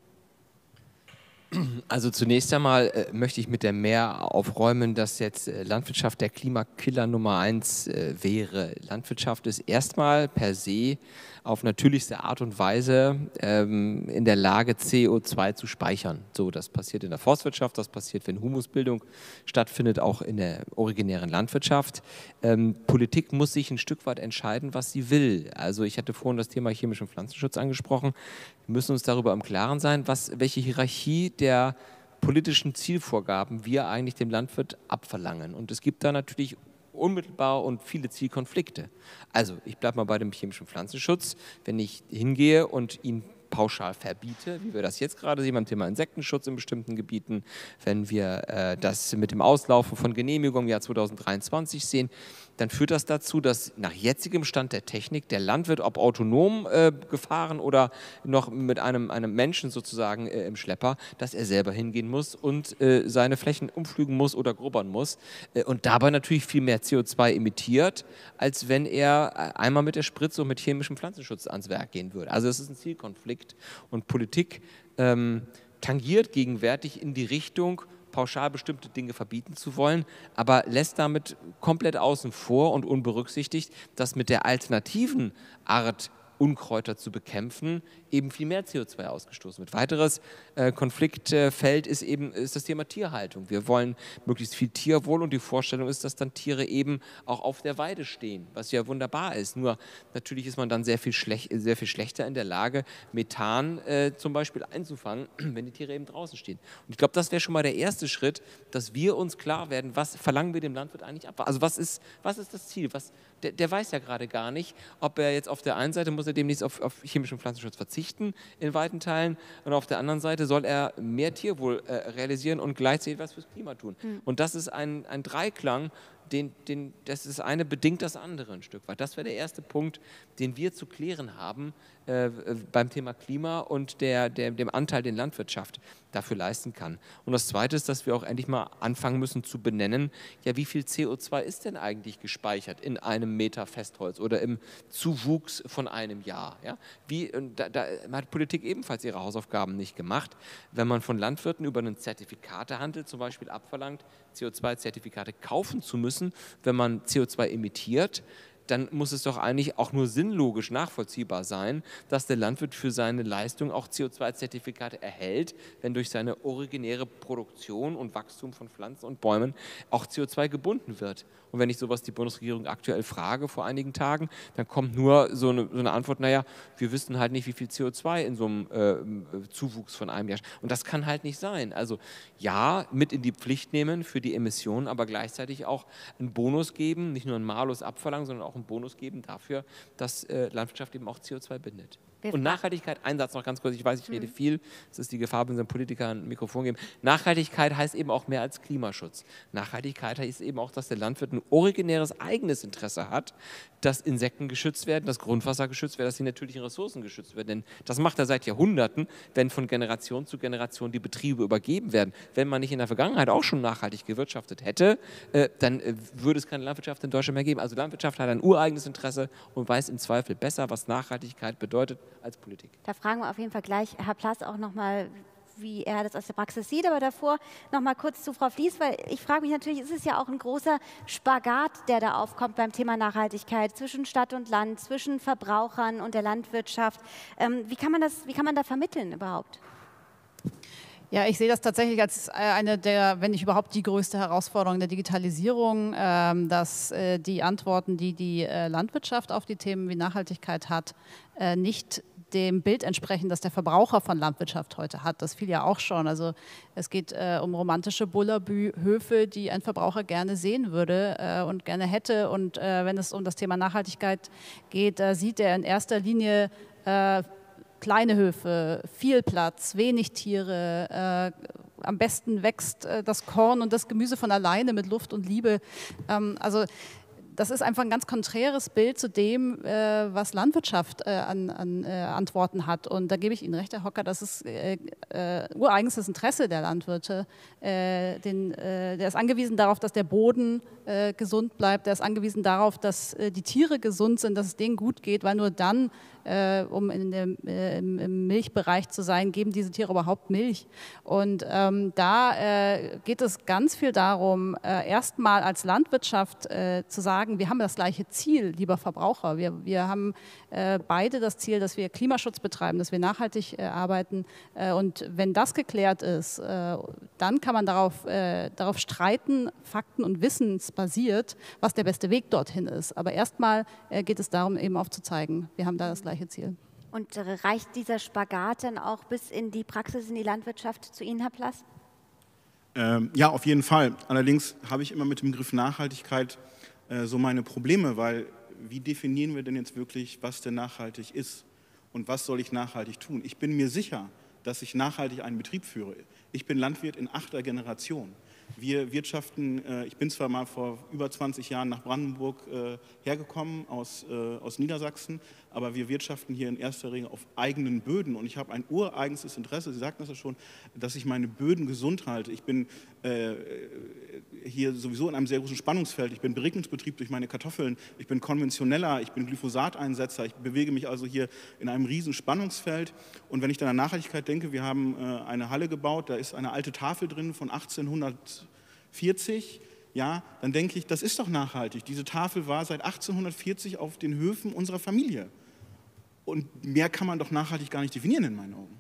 Also zunächst einmal möchte ich mit der Mehr aufräumen, dass jetzt Landwirtschaft der Klimakiller Nummer 1 wäre. Landwirtschaft ist erstmal per se auf natürlichste Art und Weise in der Lage, CO2 zu speichern. So, das passiert in der Forstwirtschaft, das passiert, wenn Humusbildung stattfindet, auch in der originären Landwirtschaft. Politik muss sich ein Stück weit entscheiden, was sie will. Also ich hatte vorhin das Thema chemischen Pflanzenschutz angesprochen. Wir müssen uns darüber im Klaren sein, welche Hierarchie der politischen Zielvorgaben wir eigentlich dem Landwirt abverlangen. Und es gibt da natürlich unmittelbar und viele Zielkonflikte. Also ich bleibe mal bei dem chemischen Pflanzenschutz. Wenn ich hingehe und ihn pauschal verbiete, wie wir das jetzt gerade sehen beim Thema Insektenschutz in bestimmten Gebieten, wenn wir das mit dem Auslaufen von Genehmigungen im Jahr 2023 sehen, dann führt das dazu, dass nach jetzigem Stand der Technik der Landwirt, ob autonom gefahren oder noch mit einem Menschen sozusagen im Schlepper, dass er selber hingehen muss und seine Flächen umflügen muss oder grubbern muss und dabei natürlich viel mehr CO2 emittiert, als wenn er einmal mit der Spritze und mit chemischem Pflanzenschutz ans Werk gehen würde. Also es ist ein Zielkonflikt und Politik tangiert gegenwärtig in die Richtung, pauschal bestimmte Dinge verbieten zu wollen, aber lässt damit komplett außen vor und unberücksichtigt, dass mit der alternativen Art, Unkräuter zu bekämpfen, eben viel mehr CO2 ausgestoßen wird. Weiteres Konfliktfeld ist das Thema Tierhaltung. Wir wollen möglichst viel Tierwohl und die Vorstellung ist, dass dann Tiere eben auch auf der Weide stehen, was ja wunderbar ist. Nur natürlich ist man dann sehr viel schlechter in der Lage, Methan zum Beispiel einzufangen, wenn die Tiere eben draußen stehen. Und ich glaube, das wäre schon mal der erste Schritt, dass wir uns klar werden, was verlangen wir dem Landwirt eigentlich ab? Also was ist das Ziel? Der weiß ja gerade gar nicht, ob er jetzt auf der einen Seite muss er demnächst auf chemischen Pflanzenschutz verzichten in weiten Teilen und auf der anderen Seite soll er mehr Tierwohl realisieren und gleichzeitig was fürs Klima tun. Und das ist ein Dreiklang, das ist eine bedingt das andere ein Stück weit. Das wäre der erste Punkt, den wir zu klären haben beim Thema Klima und dem Anteil, den Landwirtschaft dafür leisten kann. Und das Zweite ist, dass wir auch endlich mal anfangen müssen zu benennen, ja, wie viel CO2 ist denn eigentlich gespeichert in einem Meter Festholz oder im Zuwuchs von einem Jahr? Ja? Da hat Politik ebenfalls ihre Hausaufgaben nicht gemacht. Wenn man von Landwirten über einen Zertifikatehandel zum Beispiel abverlangt, CO2-Zertifikate kaufen zu müssen, wenn man CO2 emittiert, dann muss es doch eigentlich auch nur sinnlogisch nachvollziehbar sein, dass der Landwirt für seine Leistung auch CO2-Zertifikate erhält, wenn durch seine originäre Produktion und Wachstum von Pflanzen und Bäumen auch CO2 gebunden wird. Und wenn ich sowas die Bundesregierung aktuell frage vor einigen Tagen, dann kommt nur so eine Antwort, naja, wir wissen halt nicht, wie viel CO2 in so einem Zuwuchs von einem Jahr. Und das kann halt nicht sein. Also ja, mit in die Pflicht nehmen für die Emissionen, aber gleichzeitig auch einen Bonus geben, nicht nur einen Malus abverlangen, sondern auch einen Bonus geben dafür, dass Landwirtschaft eben auch CO2 bindet. Und Nachhaltigkeit, ein Satz noch ganz kurz, ich weiß, ich rede viel, es ist die Gefahr, wenn Sie einem Politiker ein Mikrofon geben. Nachhaltigkeit heißt eben auch mehr als Klimaschutz. Nachhaltigkeit heißt eben auch, dass der Landwirt ein originäres eigenes Interesse hat, dass Insekten geschützt werden, dass Grundwasser geschützt wird, dass die natürlichen Ressourcen geschützt werden. Denn das macht er seit Jahrhunderten, wenn von Generation zu Generation die Betriebe übergeben werden. Wenn man nicht in der Vergangenheit auch schon nachhaltig gewirtschaftet hätte, dann würde es keine Landwirtschaft in Deutschland mehr geben. Also Landwirtschaft hat ein ureigenes Interesse und weiß im Zweifel besser, was Nachhaltigkeit bedeutet, als Politik. Da fragen wir auf jeden Fall gleich Herr Plass auch nochmal, wie er das aus der Praxis sieht, aber davor nochmal kurz zu Frau Flies, weil ich frage mich natürlich, ist es ja auch ein großer Spagat, der da aufkommt beim Thema Nachhaltigkeit zwischen Stadt und Land, zwischen Verbrauchern und der Landwirtschaft. Wie kann man da vermitteln überhaupt? Ja, ich sehe das tatsächlich als eine der, wenn nicht überhaupt die größte Herausforderung der Digitalisierung, dass die Antworten, die die Landwirtschaft auf die Themen wie Nachhaltigkeit hat, nicht dem Bild entsprechen, das der Verbraucher von Landwirtschaft heute hat. Das fiel ja auch schon. Also es geht um romantische Bullabü-Höfe, die ein Verbraucher gerne sehen würde und gerne hätte. Und wenn es um das Thema Nachhaltigkeit geht, sieht er in erster Linie kleine Höfe, viel Platz, wenig Tiere, am besten wächst das Korn und das Gemüse von alleine mit Luft und Liebe. Also das ist einfach ein ganz konträres Bild zu dem, was Landwirtschaft an Antworten hat. Und da gebe ich Ihnen recht, Herr Hocker, das ist ureigenes Interesse der Landwirte. Der ist angewiesen darauf, dass der Boden gesund bleibt. Der ist angewiesen darauf, dass die Tiere gesund sind, dass es denen gut geht, weil nur dann, um im Milchbereich zu sein, geben diese Tiere überhaupt Milch. Und da geht es ganz viel darum, erstmal als Landwirtschaft zu sagen, wir haben das gleiche Ziel, lieber Verbraucher. Wir haben beide das Ziel, dass wir Klimaschutz betreiben, dass wir nachhaltig arbeiten. Und wenn das geklärt ist, dann kann man darauf streiten, fakten- und wissensbasiert, was der beste Weg dorthin ist. Aber erstmal geht es darum, eben aufzuzeigen, wir haben da das gleiche Ziel. Und reicht dieser Spagat dann auch bis in die Praxis, in die Landwirtschaft zu Ihnen, Herr Plass? Ja, auf jeden Fall. Allerdings habe ich immer mit dem Begriff Nachhaltigkeit so meine Probleme, weil wie definieren wir denn jetzt wirklich, was denn nachhaltig ist und was soll ich nachhaltig tun? Ich bin mir sicher, dass ich nachhaltig einen Betrieb führe. Ich bin Landwirt in 8. Generation. Wir wirtschaften, ich bin zwar mal vor über 20 Jahren nach Brandenburg hergekommen aus Niedersachsen, aber wir wirtschaften hier in erster Regel auf eigenen Böden und ich habe ein ureigenes Interesse, Sie sagten das ja schon, dass ich meine Böden gesund halte. Ich bin hier sowieso in einem sehr großen Spannungsfeld. Ich bin Beregnungsbetrieb durch meine Kartoffeln, ich bin konventioneller, ich bin Glyphosateinsetzer, ich bewege mich also hier in einem riesen Spannungsfeld. Und wenn ich dann an Nachhaltigkeit denke, wir haben eine Halle gebaut, da ist eine alte Tafel drin von 1840, ja, dann denke ich, das ist doch nachhaltig. Diese Tafel war seit 1840 auf den Höfen unserer Familie. Und mehr kann man doch nachhaltig gar nicht definieren in meinen Augen.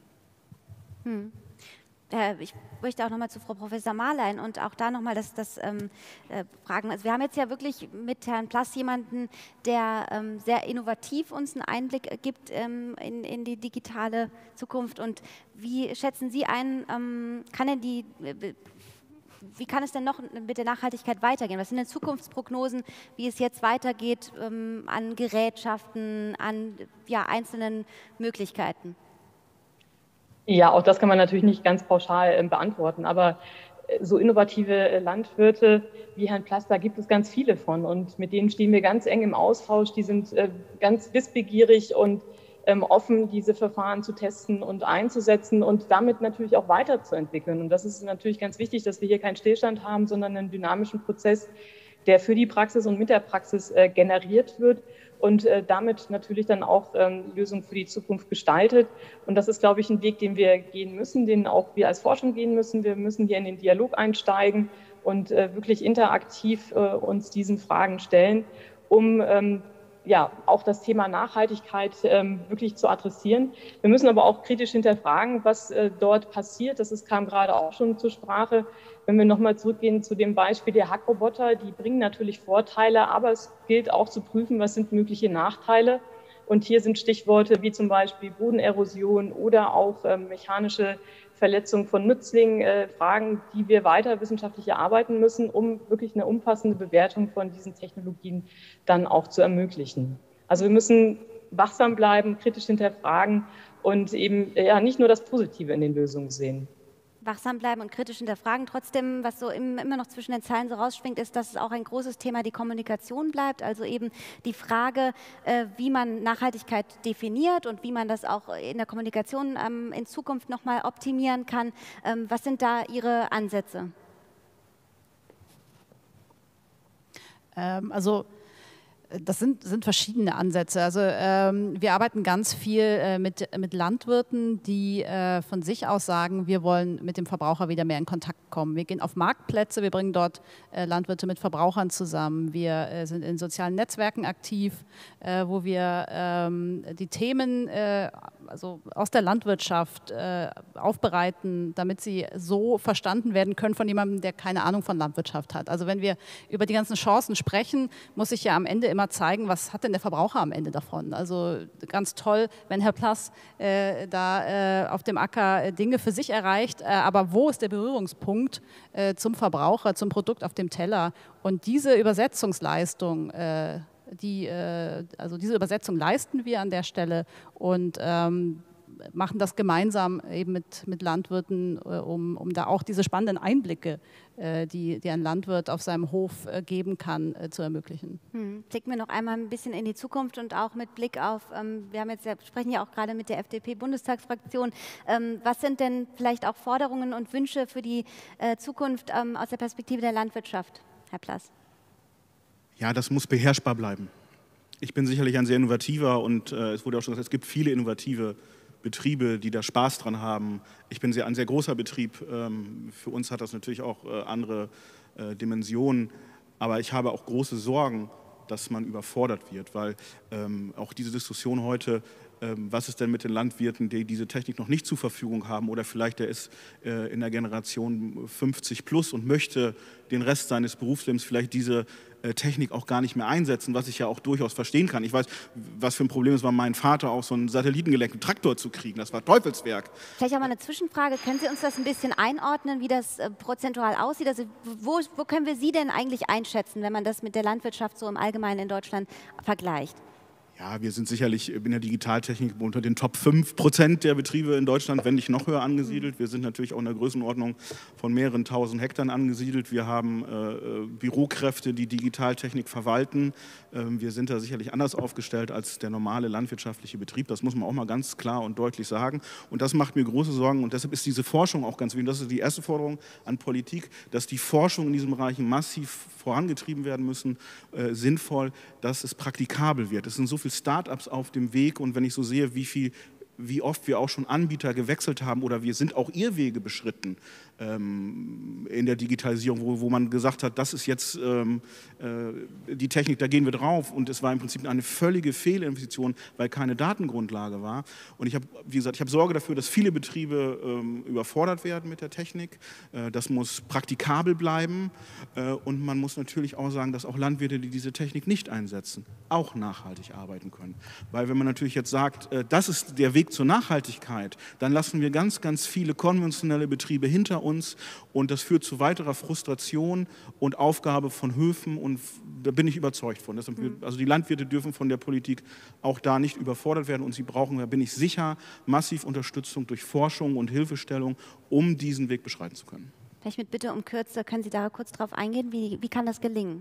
Ich möchte auch nochmal zu Frau Professor Marlein und auch da nochmal das fragen. Also wir haben jetzt ja wirklich mit Herrn Plass jemanden, der sehr innovativ uns einen Einblick gibt in die digitale Zukunft. Und wie schätzen Sie ein, wie kann es denn noch mit der Nachhaltigkeit weitergehen? Was sind denn Zukunftsprognosen, wie es jetzt weitergeht an Gerätschaften, an einzelnen Möglichkeiten? Ja, auch das kann man natürlich nicht ganz pauschal beantworten, aber so innovative Landwirte wie Herrn Plass, da gibt es ganz viele von und mit denen stehen wir ganz eng im Austausch. Die sind ganz wissbegierig und offen, diese Verfahren zu testen und einzusetzen und damit natürlich auch weiterzuentwickeln. Und das ist natürlich ganz wichtig, dass wir hier keinen Stillstand haben, sondern einen dynamischen Prozess, der für die Praxis und mit der Praxis generiert wird und damit natürlich dann auch Lösungen für die Zukunft gestaltet. Und das ist, glaube ich, ein Weg, den wir gehen müssen, den auch wir als Forschung gehen müssen. Wir müssen hier in den Dialog einsteigen und wirklich interaktiv uns diesen Fragen stellen, um auch das Thema Nachhaltigkeit wirklich zu adressieren. Wir müssen aber auch kritisch hinterfragen, was dort passiert. Das kam gerade auch schon zur Sprache. Wenn wir nochmal zurückgehen zu dem Beispiel der Hackroboter, die bringen natürlich Vorteile, aber es gilt auch zu prüfen, was sind mögliche Nachteile. Und hier sind Stichworte wie zum Beispiel Bodenerosion oder auch mechanische Verletzung von Nützlingen, Fragen, die wir weiter wissenschaftlich erarbeiten müssen, um wirklich eine umfassende Bewertung von diesen Technologien dann auch zu ermöglichen. Also wir müssen wachsam bleiben, kritisch hinterfragen und eben nicht nur das Positive in den Lösungen sehen. Wachsam bleiben und kritisch hinterfragen. Trotzdem, was so immer noch zwischen den Zeilen so rausschwingt, ist, dass es auch ein großes Thema die Kommunikation bleibt. Also eben die Frage, wie man Nachhaltigkeit definiert und wie man das auch in der Kommunikation in Zukunft nochmal optimieren kann. Was sind da Ihre Ansätze? Das sind verschiedene Ansätze. Also wir arbeiten ganz viel mit Landwirten, die von sich aus sagen, wir wollen mit dem Verbraucher wieder mehr in Kontakt kommen. Wir gehen auf Marktplätze, wir bringen dort Landwirte mit Verbrauchern zusammen. Wir sind in sozialen Netzwerken aktiv, wo wir die Themen also aus der Landwirtschaft aufbereiten, damit sie so verstanden werden können von jemandem, der keine Ahnung von Landwirtschaft hat. Also wenn wir über die ganzen Chancen sprechen, muss ich ja am Ende immer immer zeigen, was hat denn der Verbraucher am Ende davon. Also ganz toll, wenn Herr Plass da auf dem Acker Dinge für sich erreicht, aber wo ist der Berührungspunkt zum Verbraucher, zum Produkt auf dem Teller? Und diese Übersetzungsleistung, also diese Übersetzung leisten wir an der Stelle und machen das gemeinsam eben mit Landwirten, um da auch diese spannenden Einblicke, die ein Landwirt auf seinem Hof geben kann, zu ermöglichen. Blicken wir noch einmal ein bisschen in die Zukunft und auch mit Blick auf, sprechen ja auch gerade mit der FDP-Bundestagsfraktion. Was sind denn vielleicht auch Forderungen und Wünsche für die Zukunft aus der Perspektive der Landwirtschaft, Herr Plass? Ja, das muss beherrschbar bleiben. Ich bin sicherlich ein sehr innovativer und es wurde auch schon gesagt, es gibt viele innovative Betriebe, die da Spaß dran haben. Ich bin ein sehr großer Betrieb. Für uns hat das natürlich auch andere Dimensionen. Aber ich habe auch große Sorgen, dass man überfordert wird, weil auch diese Diskussion heute, was ist denn mit den Landwirten, die diese Technik noch nicht zur Verfügung haben oder vielleicht der ist in der Generation 50 plus und möchte den Rest seines Berufslebens vielleicht diese Technik auch gar nicht mehr einsetzen, was ich ja auch durchaus verstehen kann. Ich weiß, was für ein Problem es war, meinem Vater auch so einen satellitengelenkten Traktor zu kriegen. Das war Teufelswerk. Vielleicht auch mal eine Zwischenfrage. Können Sie uns das ein bisschen einordnen, wie das prozentual aussieht? Also wo können wir Sie denn eigentlich einschätzen, wenn man das mit der Landwirtschaft so im Allgemeinen in Deutschland vergleicht? Ja, wir sind sicherlich in der Digitaltechnik unter den Top 5% der Betriebe in Deutschland, wenn nicht noch höher angesiedelt. Wir sind natürlich auch in der Größenordnung von mehreren tausend Hektar angesiedelt. Wir haben Bürokräfte, die Digitaltechnik verwalten. Wir sind da sicherlich anders aufgestellt als der normale landwirtschaftliche Betrieb. Das muss man auch mal ganz klar und deutlich sagen. Und das macht mir große Sorgen. Und deshalb ist diese Forschung auch ganz wichtig. Das ist die erste Forderung an Politik, dass die Forschung in diesem Bereich massiv vorangetrieben werden müssen, sinnvoll, dass es praktikabel wird. Es sind so viele Start-ups auf dem Weg und wenn ich so sehe, wie oft wir auch schon Anbieter gewechselt haben oder wir sind auch Irrwege beschritten in der Digitalisierung, wo man gesagt hat, das ist jetzt die Technik, da gehen wir drauf und es war im Prinzip eine völlige Fehlinvestition, weil keine Datengrundlage war. Und ich habe, wie gesagt, ich habe Sorge dafür, dass viele Betriebe überfordert werden mit der Technik. Das muss praktikabel bleiben und man muss natürlich auch sagen, dass auch Landwirte, die diese Technik nicht einsetzen, auch nachhaltig arbeiten können. Weil wenn man natürlich jetzt sagt, das ist der Weg zur Nachhaltigkeit, dann lassen wir ganz, ganz viele konventionelle Betriebe hinter uns und das führt zu weiterer Frustration und Aufgabe von Höfen und da bin ich überzeugt von. Also die Landwirte dürfen von der Politik auch da nicht überfordert werden und sie brauchen, da bin ich sicher, massiv Unterstützung durch Forschung und Hilfestellung, um diesen Weg beschreiten zu können. Vielleicht mit Bitte um Kürze, können Sie da kurz drauf eingehen, wie kann das gelingen?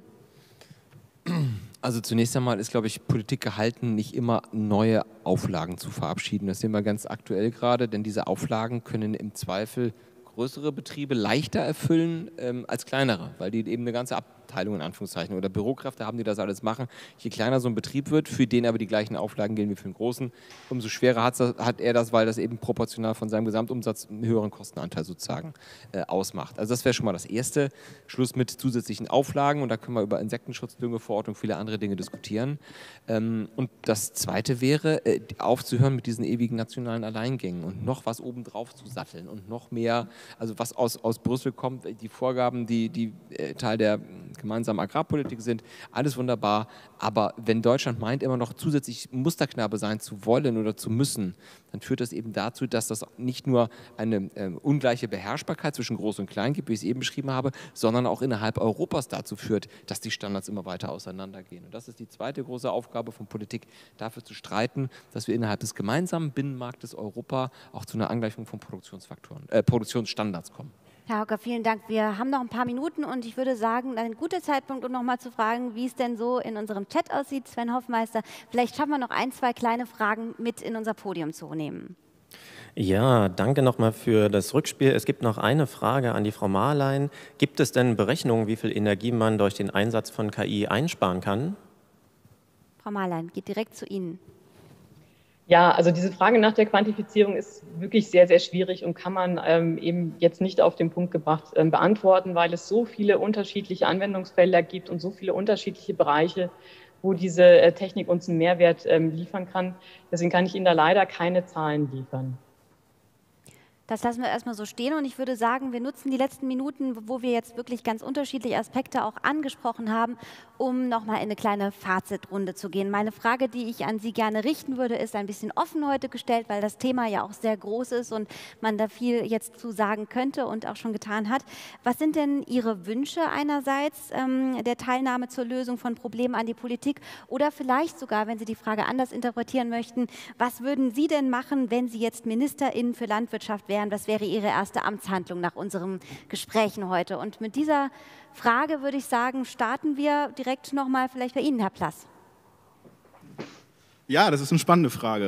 Also zunächst einmal ist, glaube ich, Politik gehalten, nicht immer neue Auflagen zu verabschieden. Das sehen wir ganz aktuell gerade, denn diese Auflagen können im Zweifel größere Betriebe leichter erfüllen als kleinere, weil die eben eine ganze Abteilung in Anführungszeichen oder Bürokräfte haben, die das alles machen. Je kleiner so ein Betrieb wird, für den aber die gleichen Auflagen gelten wie für den großen, umso schwerer hat er das, weil das eben proportional von seinem Gesamtumsatz einen höheren Kostenanteil sozusagen ausmacht. Also das wäre schon mal das Erste. Schluss mit zusätzlichen Auflagen und da können wir über Insektenschutz, Düngeverordnung, viele andere Dinge diskutieren. Und das Zweite wäre, aufzuhören mit diesen ewigen nationalen Alleingängen und noch was obendrauf zu satteln und noch mehr, also was aus Brüssel kommt, die Vorgaben, die Teil der gemeinsamen Agrarpolitik sind, alles wunderbar, aber wenn Deutschland meint, immer noch zusätzlich Musterknabe sein zu wollen oder zu müssen, dann führt das eben dazu, dass das nicht nur eine ungleiche Beherrschbarkeit zwischen Groß und Klein gibt, wie ich es eben beschrieben habe, sondern auch innerhalb Europas dazu führt, dass die Standards immer weiter auseinandergehen. Und das ist die zweite große Aufgabe von Politik, dafür zu streiten, dass wir innerhalb des gemeinsamen Binnenmarktes Europa auch zu einer Angleichung von Produktionsstandards kommen. Herr Hocker, vielen Dank. Wir haben noch ein paar Minuten und ich würde sagen, ein guter Zeitpunkt, um noch mal zu fragen, wie es denn so in unserem Chat aussieht. Sven Hoffmeister, vielleicht schaffen wir noch ein, zwei kleine Fragen mit in unser Podium zu nehmen. Ja, danke nochmal für das Rückspiel. Es gibt noch eine Frage an die Frau Marlein. Gibt es denn Berechnungen, wie viel Energie man durch den Einsatz von KI einsparen kann? Frau Marlein, geht direkt zu Ihnen. Ja, also diese Frage nach der Quantifizierung ist wirklich sehr, sehr schwierig und kann man eben jetzt nicht auf den Punkt gebracht beantworten, weil es so viele unterschiedliche Anwendungsfelder gibt und so viele unterschiedliche Bereiche, wo diese Technik uns einen Mehrwert liefern kann. Deswegen kann ich Ihnen da leider keine Zahlen liefern. Das lassen wir erstmal so stehen und ich würde sagen, wir nutzen die letzten Minuten, wo wir jetzt wirklich ganz unterschiedliche Aspekte auch angesprochen haben, um nochmal in eine kleine Fazitrunde zu gehen. Meine Frage, die ich an Sie gerne richten würde, ist ein bisschen offen heute gestellt, weil das Thema ja auch sehr groß ist und man da viel jetzt zu sagen könnte und auch schon getan hat. Was sind denn Ihre Wünsche einerseits der Teilnahme zur Lösung von Problemen an die Politik oder vielleicht sogar, wenn Sie die Frage anders interpretieren möchten, was würden Sie denn machen, wenn Sie jetzt MinisterInnen für Landwirtschaft wären? Was wäre Ihre erste Amtshandlung nach unseren Gesprächen heute? Und mit dieser Frage würde ich sagen, starten wir direkt nochmal vielleicht bei Ihnen, Herr Plass. Ja, das ist eine spannende Frage.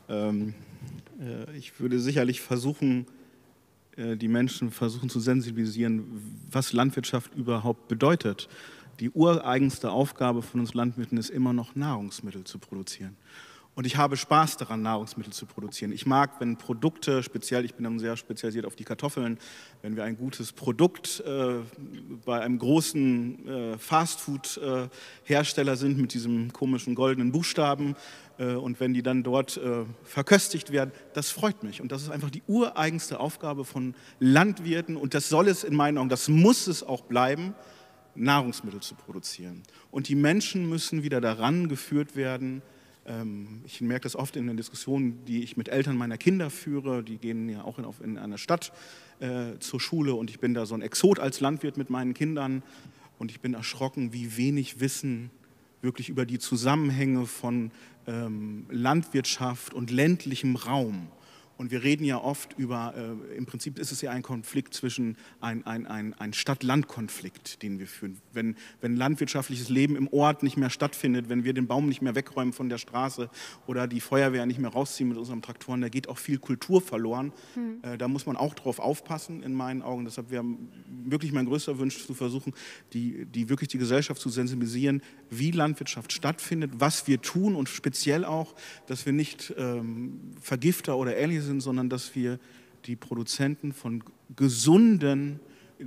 Ich würde sicherlich versuchen, die Menschen versuchen zu sensibilisieren, was Landwirtschaft überhaupt bedeutet. Die ureigenste Aufgabe von uns Landwirten ist immer noch, Nahrungsmittel zu produzieren. Und ich habe Spaß daran, Nahrungsmittel zu produzieren. Ich mag, wenn Produkte, speziell, ich bin dann sehr spezialisiert auf die Kartoffeln, wenn wir ein gutes Produkt bei einem großen Fastfood-Hersteller sind mit diesem komischen goldenen Buchstaben und wenn die dann dort verköstigt werden, das freut mich. Und das ist einfach die ureigenste Aufgabe von Landwirten und das soll es in meinen Augen, das muss es auch bleiben, Nahrungsmittel zu produzieren. Und die Menschen müssen wieder daran geführt werden. Ich merke das oft in den Diskussionen, die ich mit Eltern meiner Kinder führe. Die gehen ja auch in einer Stadt zur Schule und ich bin da so ein Exot als Landwirt mit meinen Kindern und ich bin erschrocken, wie wenig Wissen wirklich über die Zusammenhänge von Landwirtschaft und ländlichem Raum. Und wir reden ja oft über, im Prinzip ist es ja ein Konflikt zwischen, ein Stadt-Land-Konflikt, den wir führen. Wenn landwirtschaftliches Leben im Ort nicht mehr stattfindet, wenn wir den Baum nicht mehr wegräumen von der Straße oder die Feuerwehr nicht mehr rausziehen mit unseren Traktoren, da geht auch viel Kultur verloren. Da muss man auch drauf aufpassen, in meinen Augen. Deshalb wäre wirklich mein größter Wunsch zu versuchen, wirklich die Gesellschaft zu sensibilisieren, wie Landwirtschaft stattfindet, was wir tun und speziell auch, dass wir nicht Vergifter oder Ähnliches sind, sondern dass wir die Produzenten von gesunden,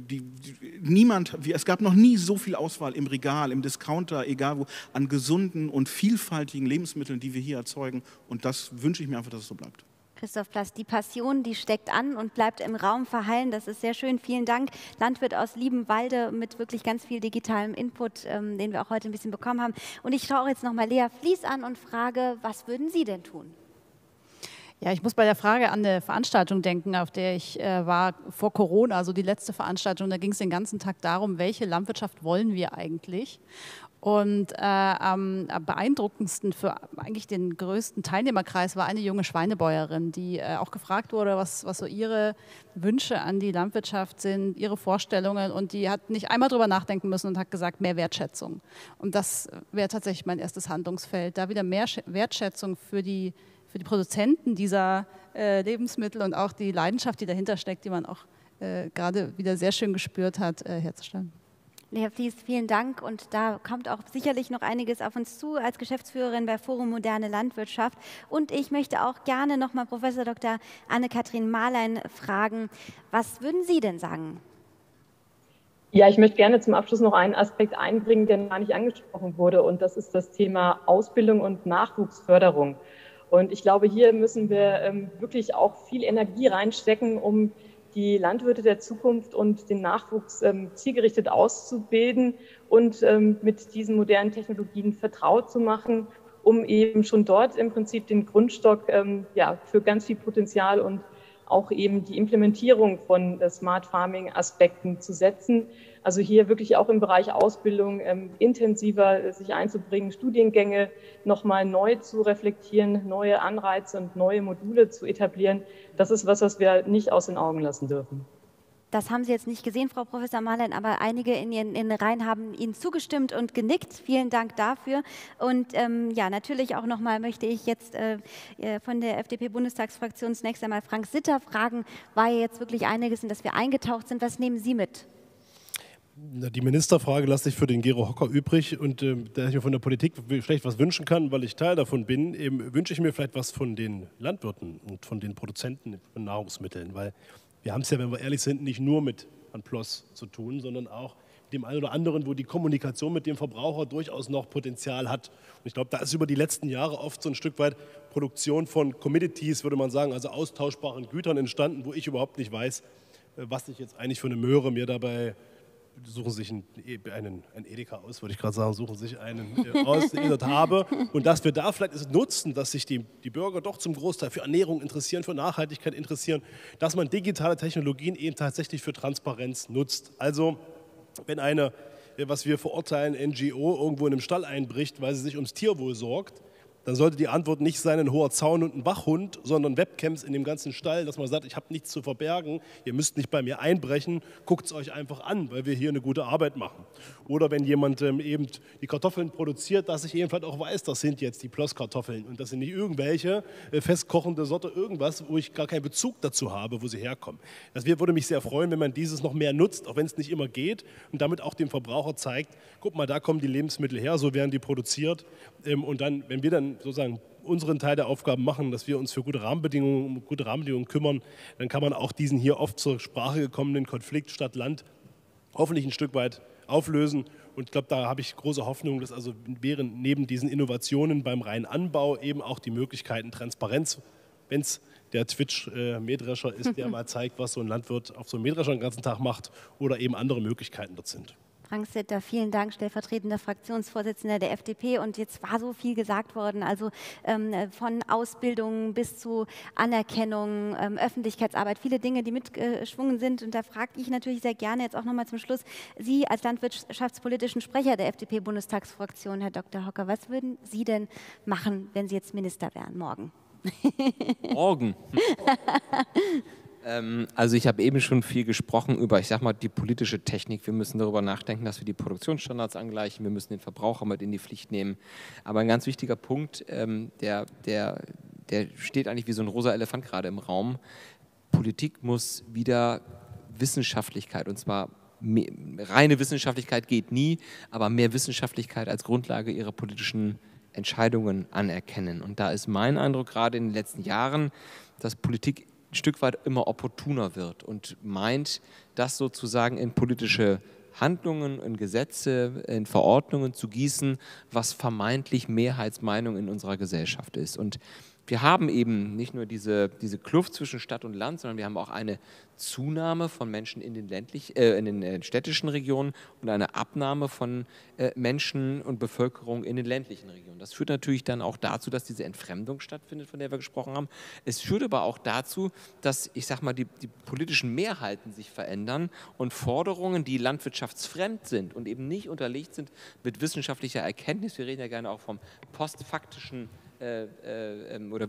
es gab noch nie so viel Auswahl im Regal, im Discounter, egal wo, an gesunden und vielfältigen Lebensmitteln, die wir hier erzeugen. Und das wünsche ich mir einfach, dass es so bleibt. Christoph Plass, die Passion, die steckt an und bleibt im Raum verhallen. Das ist sehr schön. Vielen Dank. Landwirt aus Liebenwalde mit wirklich ganz viel digitalem Input, den wir auch heute ein bisschen bekommen haben. Und ich schaue jetzt nochmal Lea Flies an und frage, was würden Sie denn tun? Ja, ich muss bei der Frage an eine Veranstaltung denken, auf der ich war vor Corona, also die letzte Veranstaltung. Da ging es den ganzen Tag darum, welche Landwirtschaft wollen wir eigentlich? Und am beeindruckendsten für eigentlich den größten Teilnehmerkreis war eine junge Schweinebäuerin, die auch gefragt wurde, was so ihre Wünsche an die Landwirtschaft sind, ihre Vorstellungen. Und die hat nicht einmal drüber nachdenken müssen und hat gesagt, mehr Wertschätzung. Und das wäre tatsächlich mein erstes Handlungsfeld, da wieder mehr Wertschätzung für die Produzenten dieser Lebensmittel und auch die Leidenschaft, die dahinter steckt, die man auch gerade wieder sehr schön gespürt hat, herzustellen. Lea Flies, vielen Dank und da kommt auch sicherlich noch einiges auf uns zu als Geschäftsführerin bei Forum Moderne Landwirtschaft. Und ich möchte auch gerne nochmal Professor Dr. Anne-Kathrin Marlein fragen, was würden Sie denn sagen? Ja, ich möchte gerne zum Abschluss noch einen Aspekt einbringen, der noch nicht angesprochen wurde und das ist das Thema Ausbildung und Nachwuchsförderung. Und ich glaube, hier müssen wir wirklich auch viel Energie reinstecken, um die Landwirte der Zukunft und den Nachwuchs zielgerichtet auszubilden und mit diesen modernen Technologien vertraut zu machen, um eben schon dort im Prinzip den Grundstock für ganz viel Potenzial und auch eben die Implementierung von Smart Farming Aspekten zu setzen. Also hier wirklich auch im Bereich Ausbildung intensiver sich einzubringen, Studiengänge nochmal neu zu reflektieren, neue Anreize und neue Module zu etablieren. Das ist was wir nicht aus den Augen lassen dürfen. Das haben Sie jetzt nicht gesehen, Frau Professor Marlein, aber einige in den Reihen haben Ihnen zugestimmt und genickt. Vielen Dank dafür. Und natürlich auch nochmal möchte ich jetzt von der FDP-Bundestagsfraktion zunächst einmal Frank Sitter fragen, war ja jetzt wirklich einiges, in das wir eingetaucht sind. Was nehmen Sie mit? Die Ministerfrage lasse ich für den Gero Hocker übrig und da ich mir von der Politik vielleicht was wünschen kann, weil ich Teil davon bin, wünsche ich mir vielleicht was von den Landwirten und von den Produzenten von Nahrungsmitteln, weil wir haben es ja, wenn wir ehrlich sind, nicht nur mit OnePlus zu tun, sondern auch dem einen oder anderen, wo die Kommunikation mit dem Verbraucher durchaus noch Potenzial hat. Und ich glaube, da ist über die letzten Jahre oft so ein Stück weit Produktion von Commodities, würde man sagen, also austauschbaren Gütern entstanden, wo ich überhaupt nicht weiß, was ich jetzt eigentlich für eine Möhre mir dabei, suchen sich einen Edeka aus, würde ich gerade sagen, suchen sich einen aus, den ich habe. Und dass wir da vielleicht nutzen, dass sich die Bürger doch zum Großteil für Ernährung interessieren, für Nachhaltigkeit interessieren, dass man digitale Technologien eben tatsächlich für Transparenz nutzt. Also wenn eine, was wir verurteilen, NGO irgendwo in einem Stall einbricht, weil sie sich ums Tierwohl sorgt, dann sollte die Antwort nicht sein, ein hoher Zaun und ein Wachhund, sondern Webcams in dem ganzen Stall, dass man sagt, ich habe nichts zu verbergen, ihr müsst nicht bei mir einbrechen, guckt es euch einfach an, weil wir hier eine gute Arbeit machen. Oder wenn jemand eben die Kartoffeln produziert, dass ich jedenfalls auch weiß, das sind jetzt die Plosskartoffeln und das sind nicht irgendwelche festkochende Sorte irgendwas, wo ich gar keinen Bezug dazu habe, wo sie herkommen. Das würde mich sehr freuen, wenn man dieses noch mehr nutzt, auch wenn es nicht immer geht und damit auch dem Verbraucher zeigt, guck mal, da kommen die Lebensmittel her, so werden die produziert und dann, wenn wir dann sozusagen unseren Teil der Aufgaben machen, dass wir uns für gute Rahmenbedingungen kümmern, dann kann man auch diesen hier oft zur Sprache gekommenen Konflikt Stadt-Land hoffentlich ein Stück weit auflösen. Und ich glaube, da habe ich große Hoffnung, dass also neben diesen Innovationen beim reinen Anbau eben auch die Möglichkeiten Transparenz, wenn es der Twitch-Mähdrescher ist, der mal zeigt, was so ein Landwirt auf so einem Mähdrescher den ganzen Tag macht oder eben andere Möglichkeiten dort sind. Frank Sitter, vielen Dank, stellvertretender Fraktionsvorsitzender der FDP. Und jetzt war so viel gesagt worden, also von Ausbildung bis zu Anerkennung, Öffentlichkeitsarbeit, viele Dinge, die mitgeschwungen sind. Und da frage ich natürlich sehr gerne jetzt auch nochmal zum Schluss, Sie als landwirtschaftspolitischen Sprecher der FDP-Bundestagsfraktion, Herr Dr. Hocker, was würden Sie denn machen, wenn Sie jetzt Minister wären, morgen? Morgen? Also ich habe eben schon viel gesprochen über, ich sag mal, die politische Technik. Wir müssen darüber nachdenken, dass wir die Produktionsstandards angleichen. Wir müssen den Verbraucher mit in die Pflicht nehmen. Aber ein ganz wichtiger Punkt, der steht eigentlich wie so ein rosa Elefant gerade im Raum. Politik muss wieder Wissenschaftlichkeit, und zwar reine Wissenschaftlichkeit geht nie, aber mehr Wissenschaftlichkeit als Grundlage ihrer politischen Entscheidungen anerkennen. Und da ist mein Eindruck gerade in den letzten Jahren, dass Politik ein Stück weit immer opportuner wird und meint, das sozusagen in politische Handlungen, in Gesetze, in Verordnungen zu gießen, was vermeintlich Mehrheitsmeinung in unserer Gesellschaft ist. Und wir haben eben nicht nur diese Kluft zwischen Stadt und Land, sondern wir haben auch eine Zunahme von Menschen in den städtischen Regionen und eine Abnahme von Menschen und Bevölkerung in den ländlichen Regionen. Das führt natürlich dann auch dazu, dass diese Entfremdung stattfindet, von der wir gesprochen haben. Es führt aber auch dazu, dass, ich sag mal, die politischen Mehrheiten sich verändern und Forderungen, die landwirtschaftsfremd sind und eben nicht unterlegt sind mit wissenschaftlicher Erkenntnis, wir reden ja gerne auch vom postfaktischen oder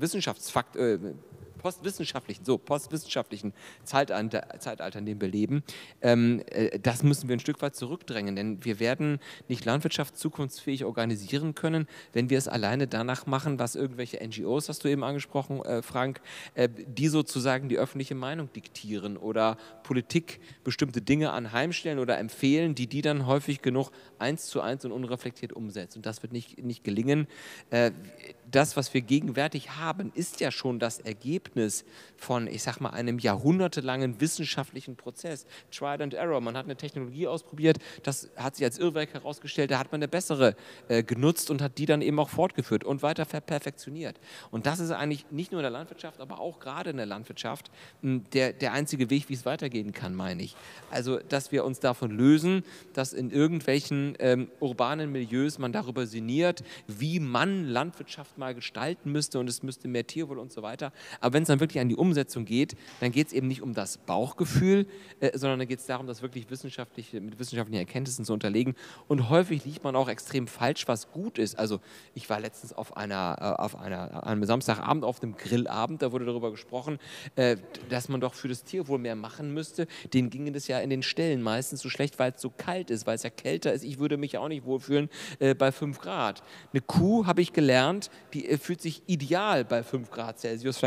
postwissenschaftlichen Zeitalter, in dem wir leben, das müssen wir ein Stück weit zurückdrängen, denn wir werden nicht Landwirtschaft zukunftsfähig organisieren können, wenn wir es alleine danach machen, was irgendwelche NGOs, hast du eben angesprochen, Frank, die sozusagen die öffentliche Meinung diktieren oder Politik bestimmte Dinge anheimstellen oder empfehlen, die dann häufig genug 1:1 und unreflektiert umsetzt. Und das wird nicht gelingen. Das, was wir gegenwärtig haben, ist ja schon das Ergebnis von, ich sag mal, einem jahrhundertelangen wissenschaftlichen Prozess. Trial and Error. Man hat eine Technologie ausprobiert, das hat sich als Irrwerk herausgestellt, da hat man eine bessere genutzt und hat die dann eben auch fortgeführt und weiter perfektioniert. Und das ist eigentlich nicht nur in der Landwirtschaft, aber auch gerade in der Landwirtschaft der einzige Weg, wie es weitergehen kann, meine ich. Also, dass wir uns davon lösen, dass in irgendwelchen urbanen Milieus man darüber sinniert, wie man Landwirtschaft mal gestalten müsste und es müsste mehr Tierwohl und so weiter. Aber wenn es dann wirklich an die Umsetzung geht, dann geht es eben nicht um das Bauchgefühl, sondern dann geht es darum, das wirklich mit wissenschaftlichen Erkenntnissen zu unterlegen. Und häufig liegt man auch extrem falsch, was gut ist. Also ich war letztens auf einem Samstagabend auf einem Grillabend, da wurde darüber gesprochen, dass man doch für das Tierwohl mehr machen müsste. Denen ginge das ja in den Ställen meistens so schlecht, weil es so kalt ist, weil es ja kälter ist. Ich würde mich ja auch nicht wohlfühlen bei 5 Grad. Eine Kuh, habe ich gelernt, die fühlt sich ideal bei 5 Grad Celsius, vielleicht bei 6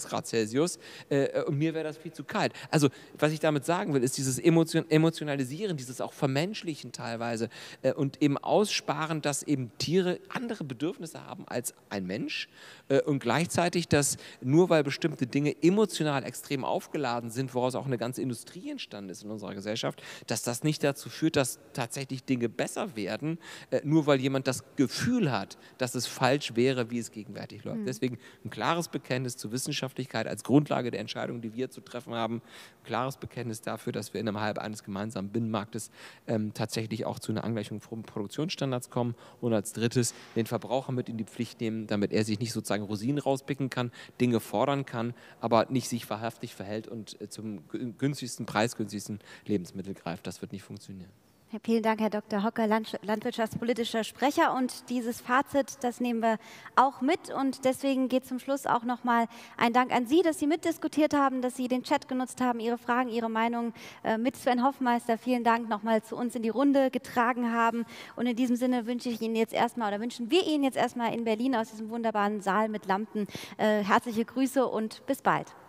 Grad Celsius und mir wäre das viel zu kalt. Also was ich damit sagen will, ist dieses Emotionalisieren, dieses auch Vermenschlichen teilweise und eben Aussparen, dass eben Tiere andere Bedürfnisse haben als ein Mensch und gleichzeitig, dass nur weil bestimmte Dinge emotional extrem aufgeladen sind, woraus auch eine ganze Industrie entstanden ist in unserer Gesellschaft, dass das nicht dazu führt, dass tatsächlich Dinge besser werden, nur weil jemand das Gefühl hat, dass es falsch wäre, wie es gegenwärtig läuft. Deswegen ein klares Bekenntnis zur Wissenschaftlichkeit als Grundlage der Entscheidungen, die wir zu treffen haben, ein klares Bekenntnis dafür, dass wir innerhalb eines gemeinsamen Binnenmarktes tatsächlich auch zu einer Angleichung von Produktionsstandards kommen und als drittes den Verbraucher mit in die Pflicht nehmen, damit er sich nicht sozusagen Rosinen rauspicken kann, Dinge fordern kann, aber nicht sich wahrhaftig verhält und zum günstigsten, preisgünstigsten Lebensmittel greift. Das wird nicht funktionieren. Vielen Dank, Herr Dr. Hocker, landwirtschaftspolitischer Sprecher. Und dieses Fazit, das nehmen wir auch mit. Und deswegen geht zum Schluss auch nochmal ein Dank an Sie, dass Sie mitdiskutiert haben, dass Sie den Chat genutzt haben, Ihre Fragen, Ihre Meinung mit Sven Hoffmeister. Vielen Dank nochmal zu uns in die Runde getragen haben. Und in diesem Sinne wünschen wir Ihnen jetzt erstmal in Berlin aus diesem wunderbaren Saal mit Lampen herzliche Grüße und bis bald.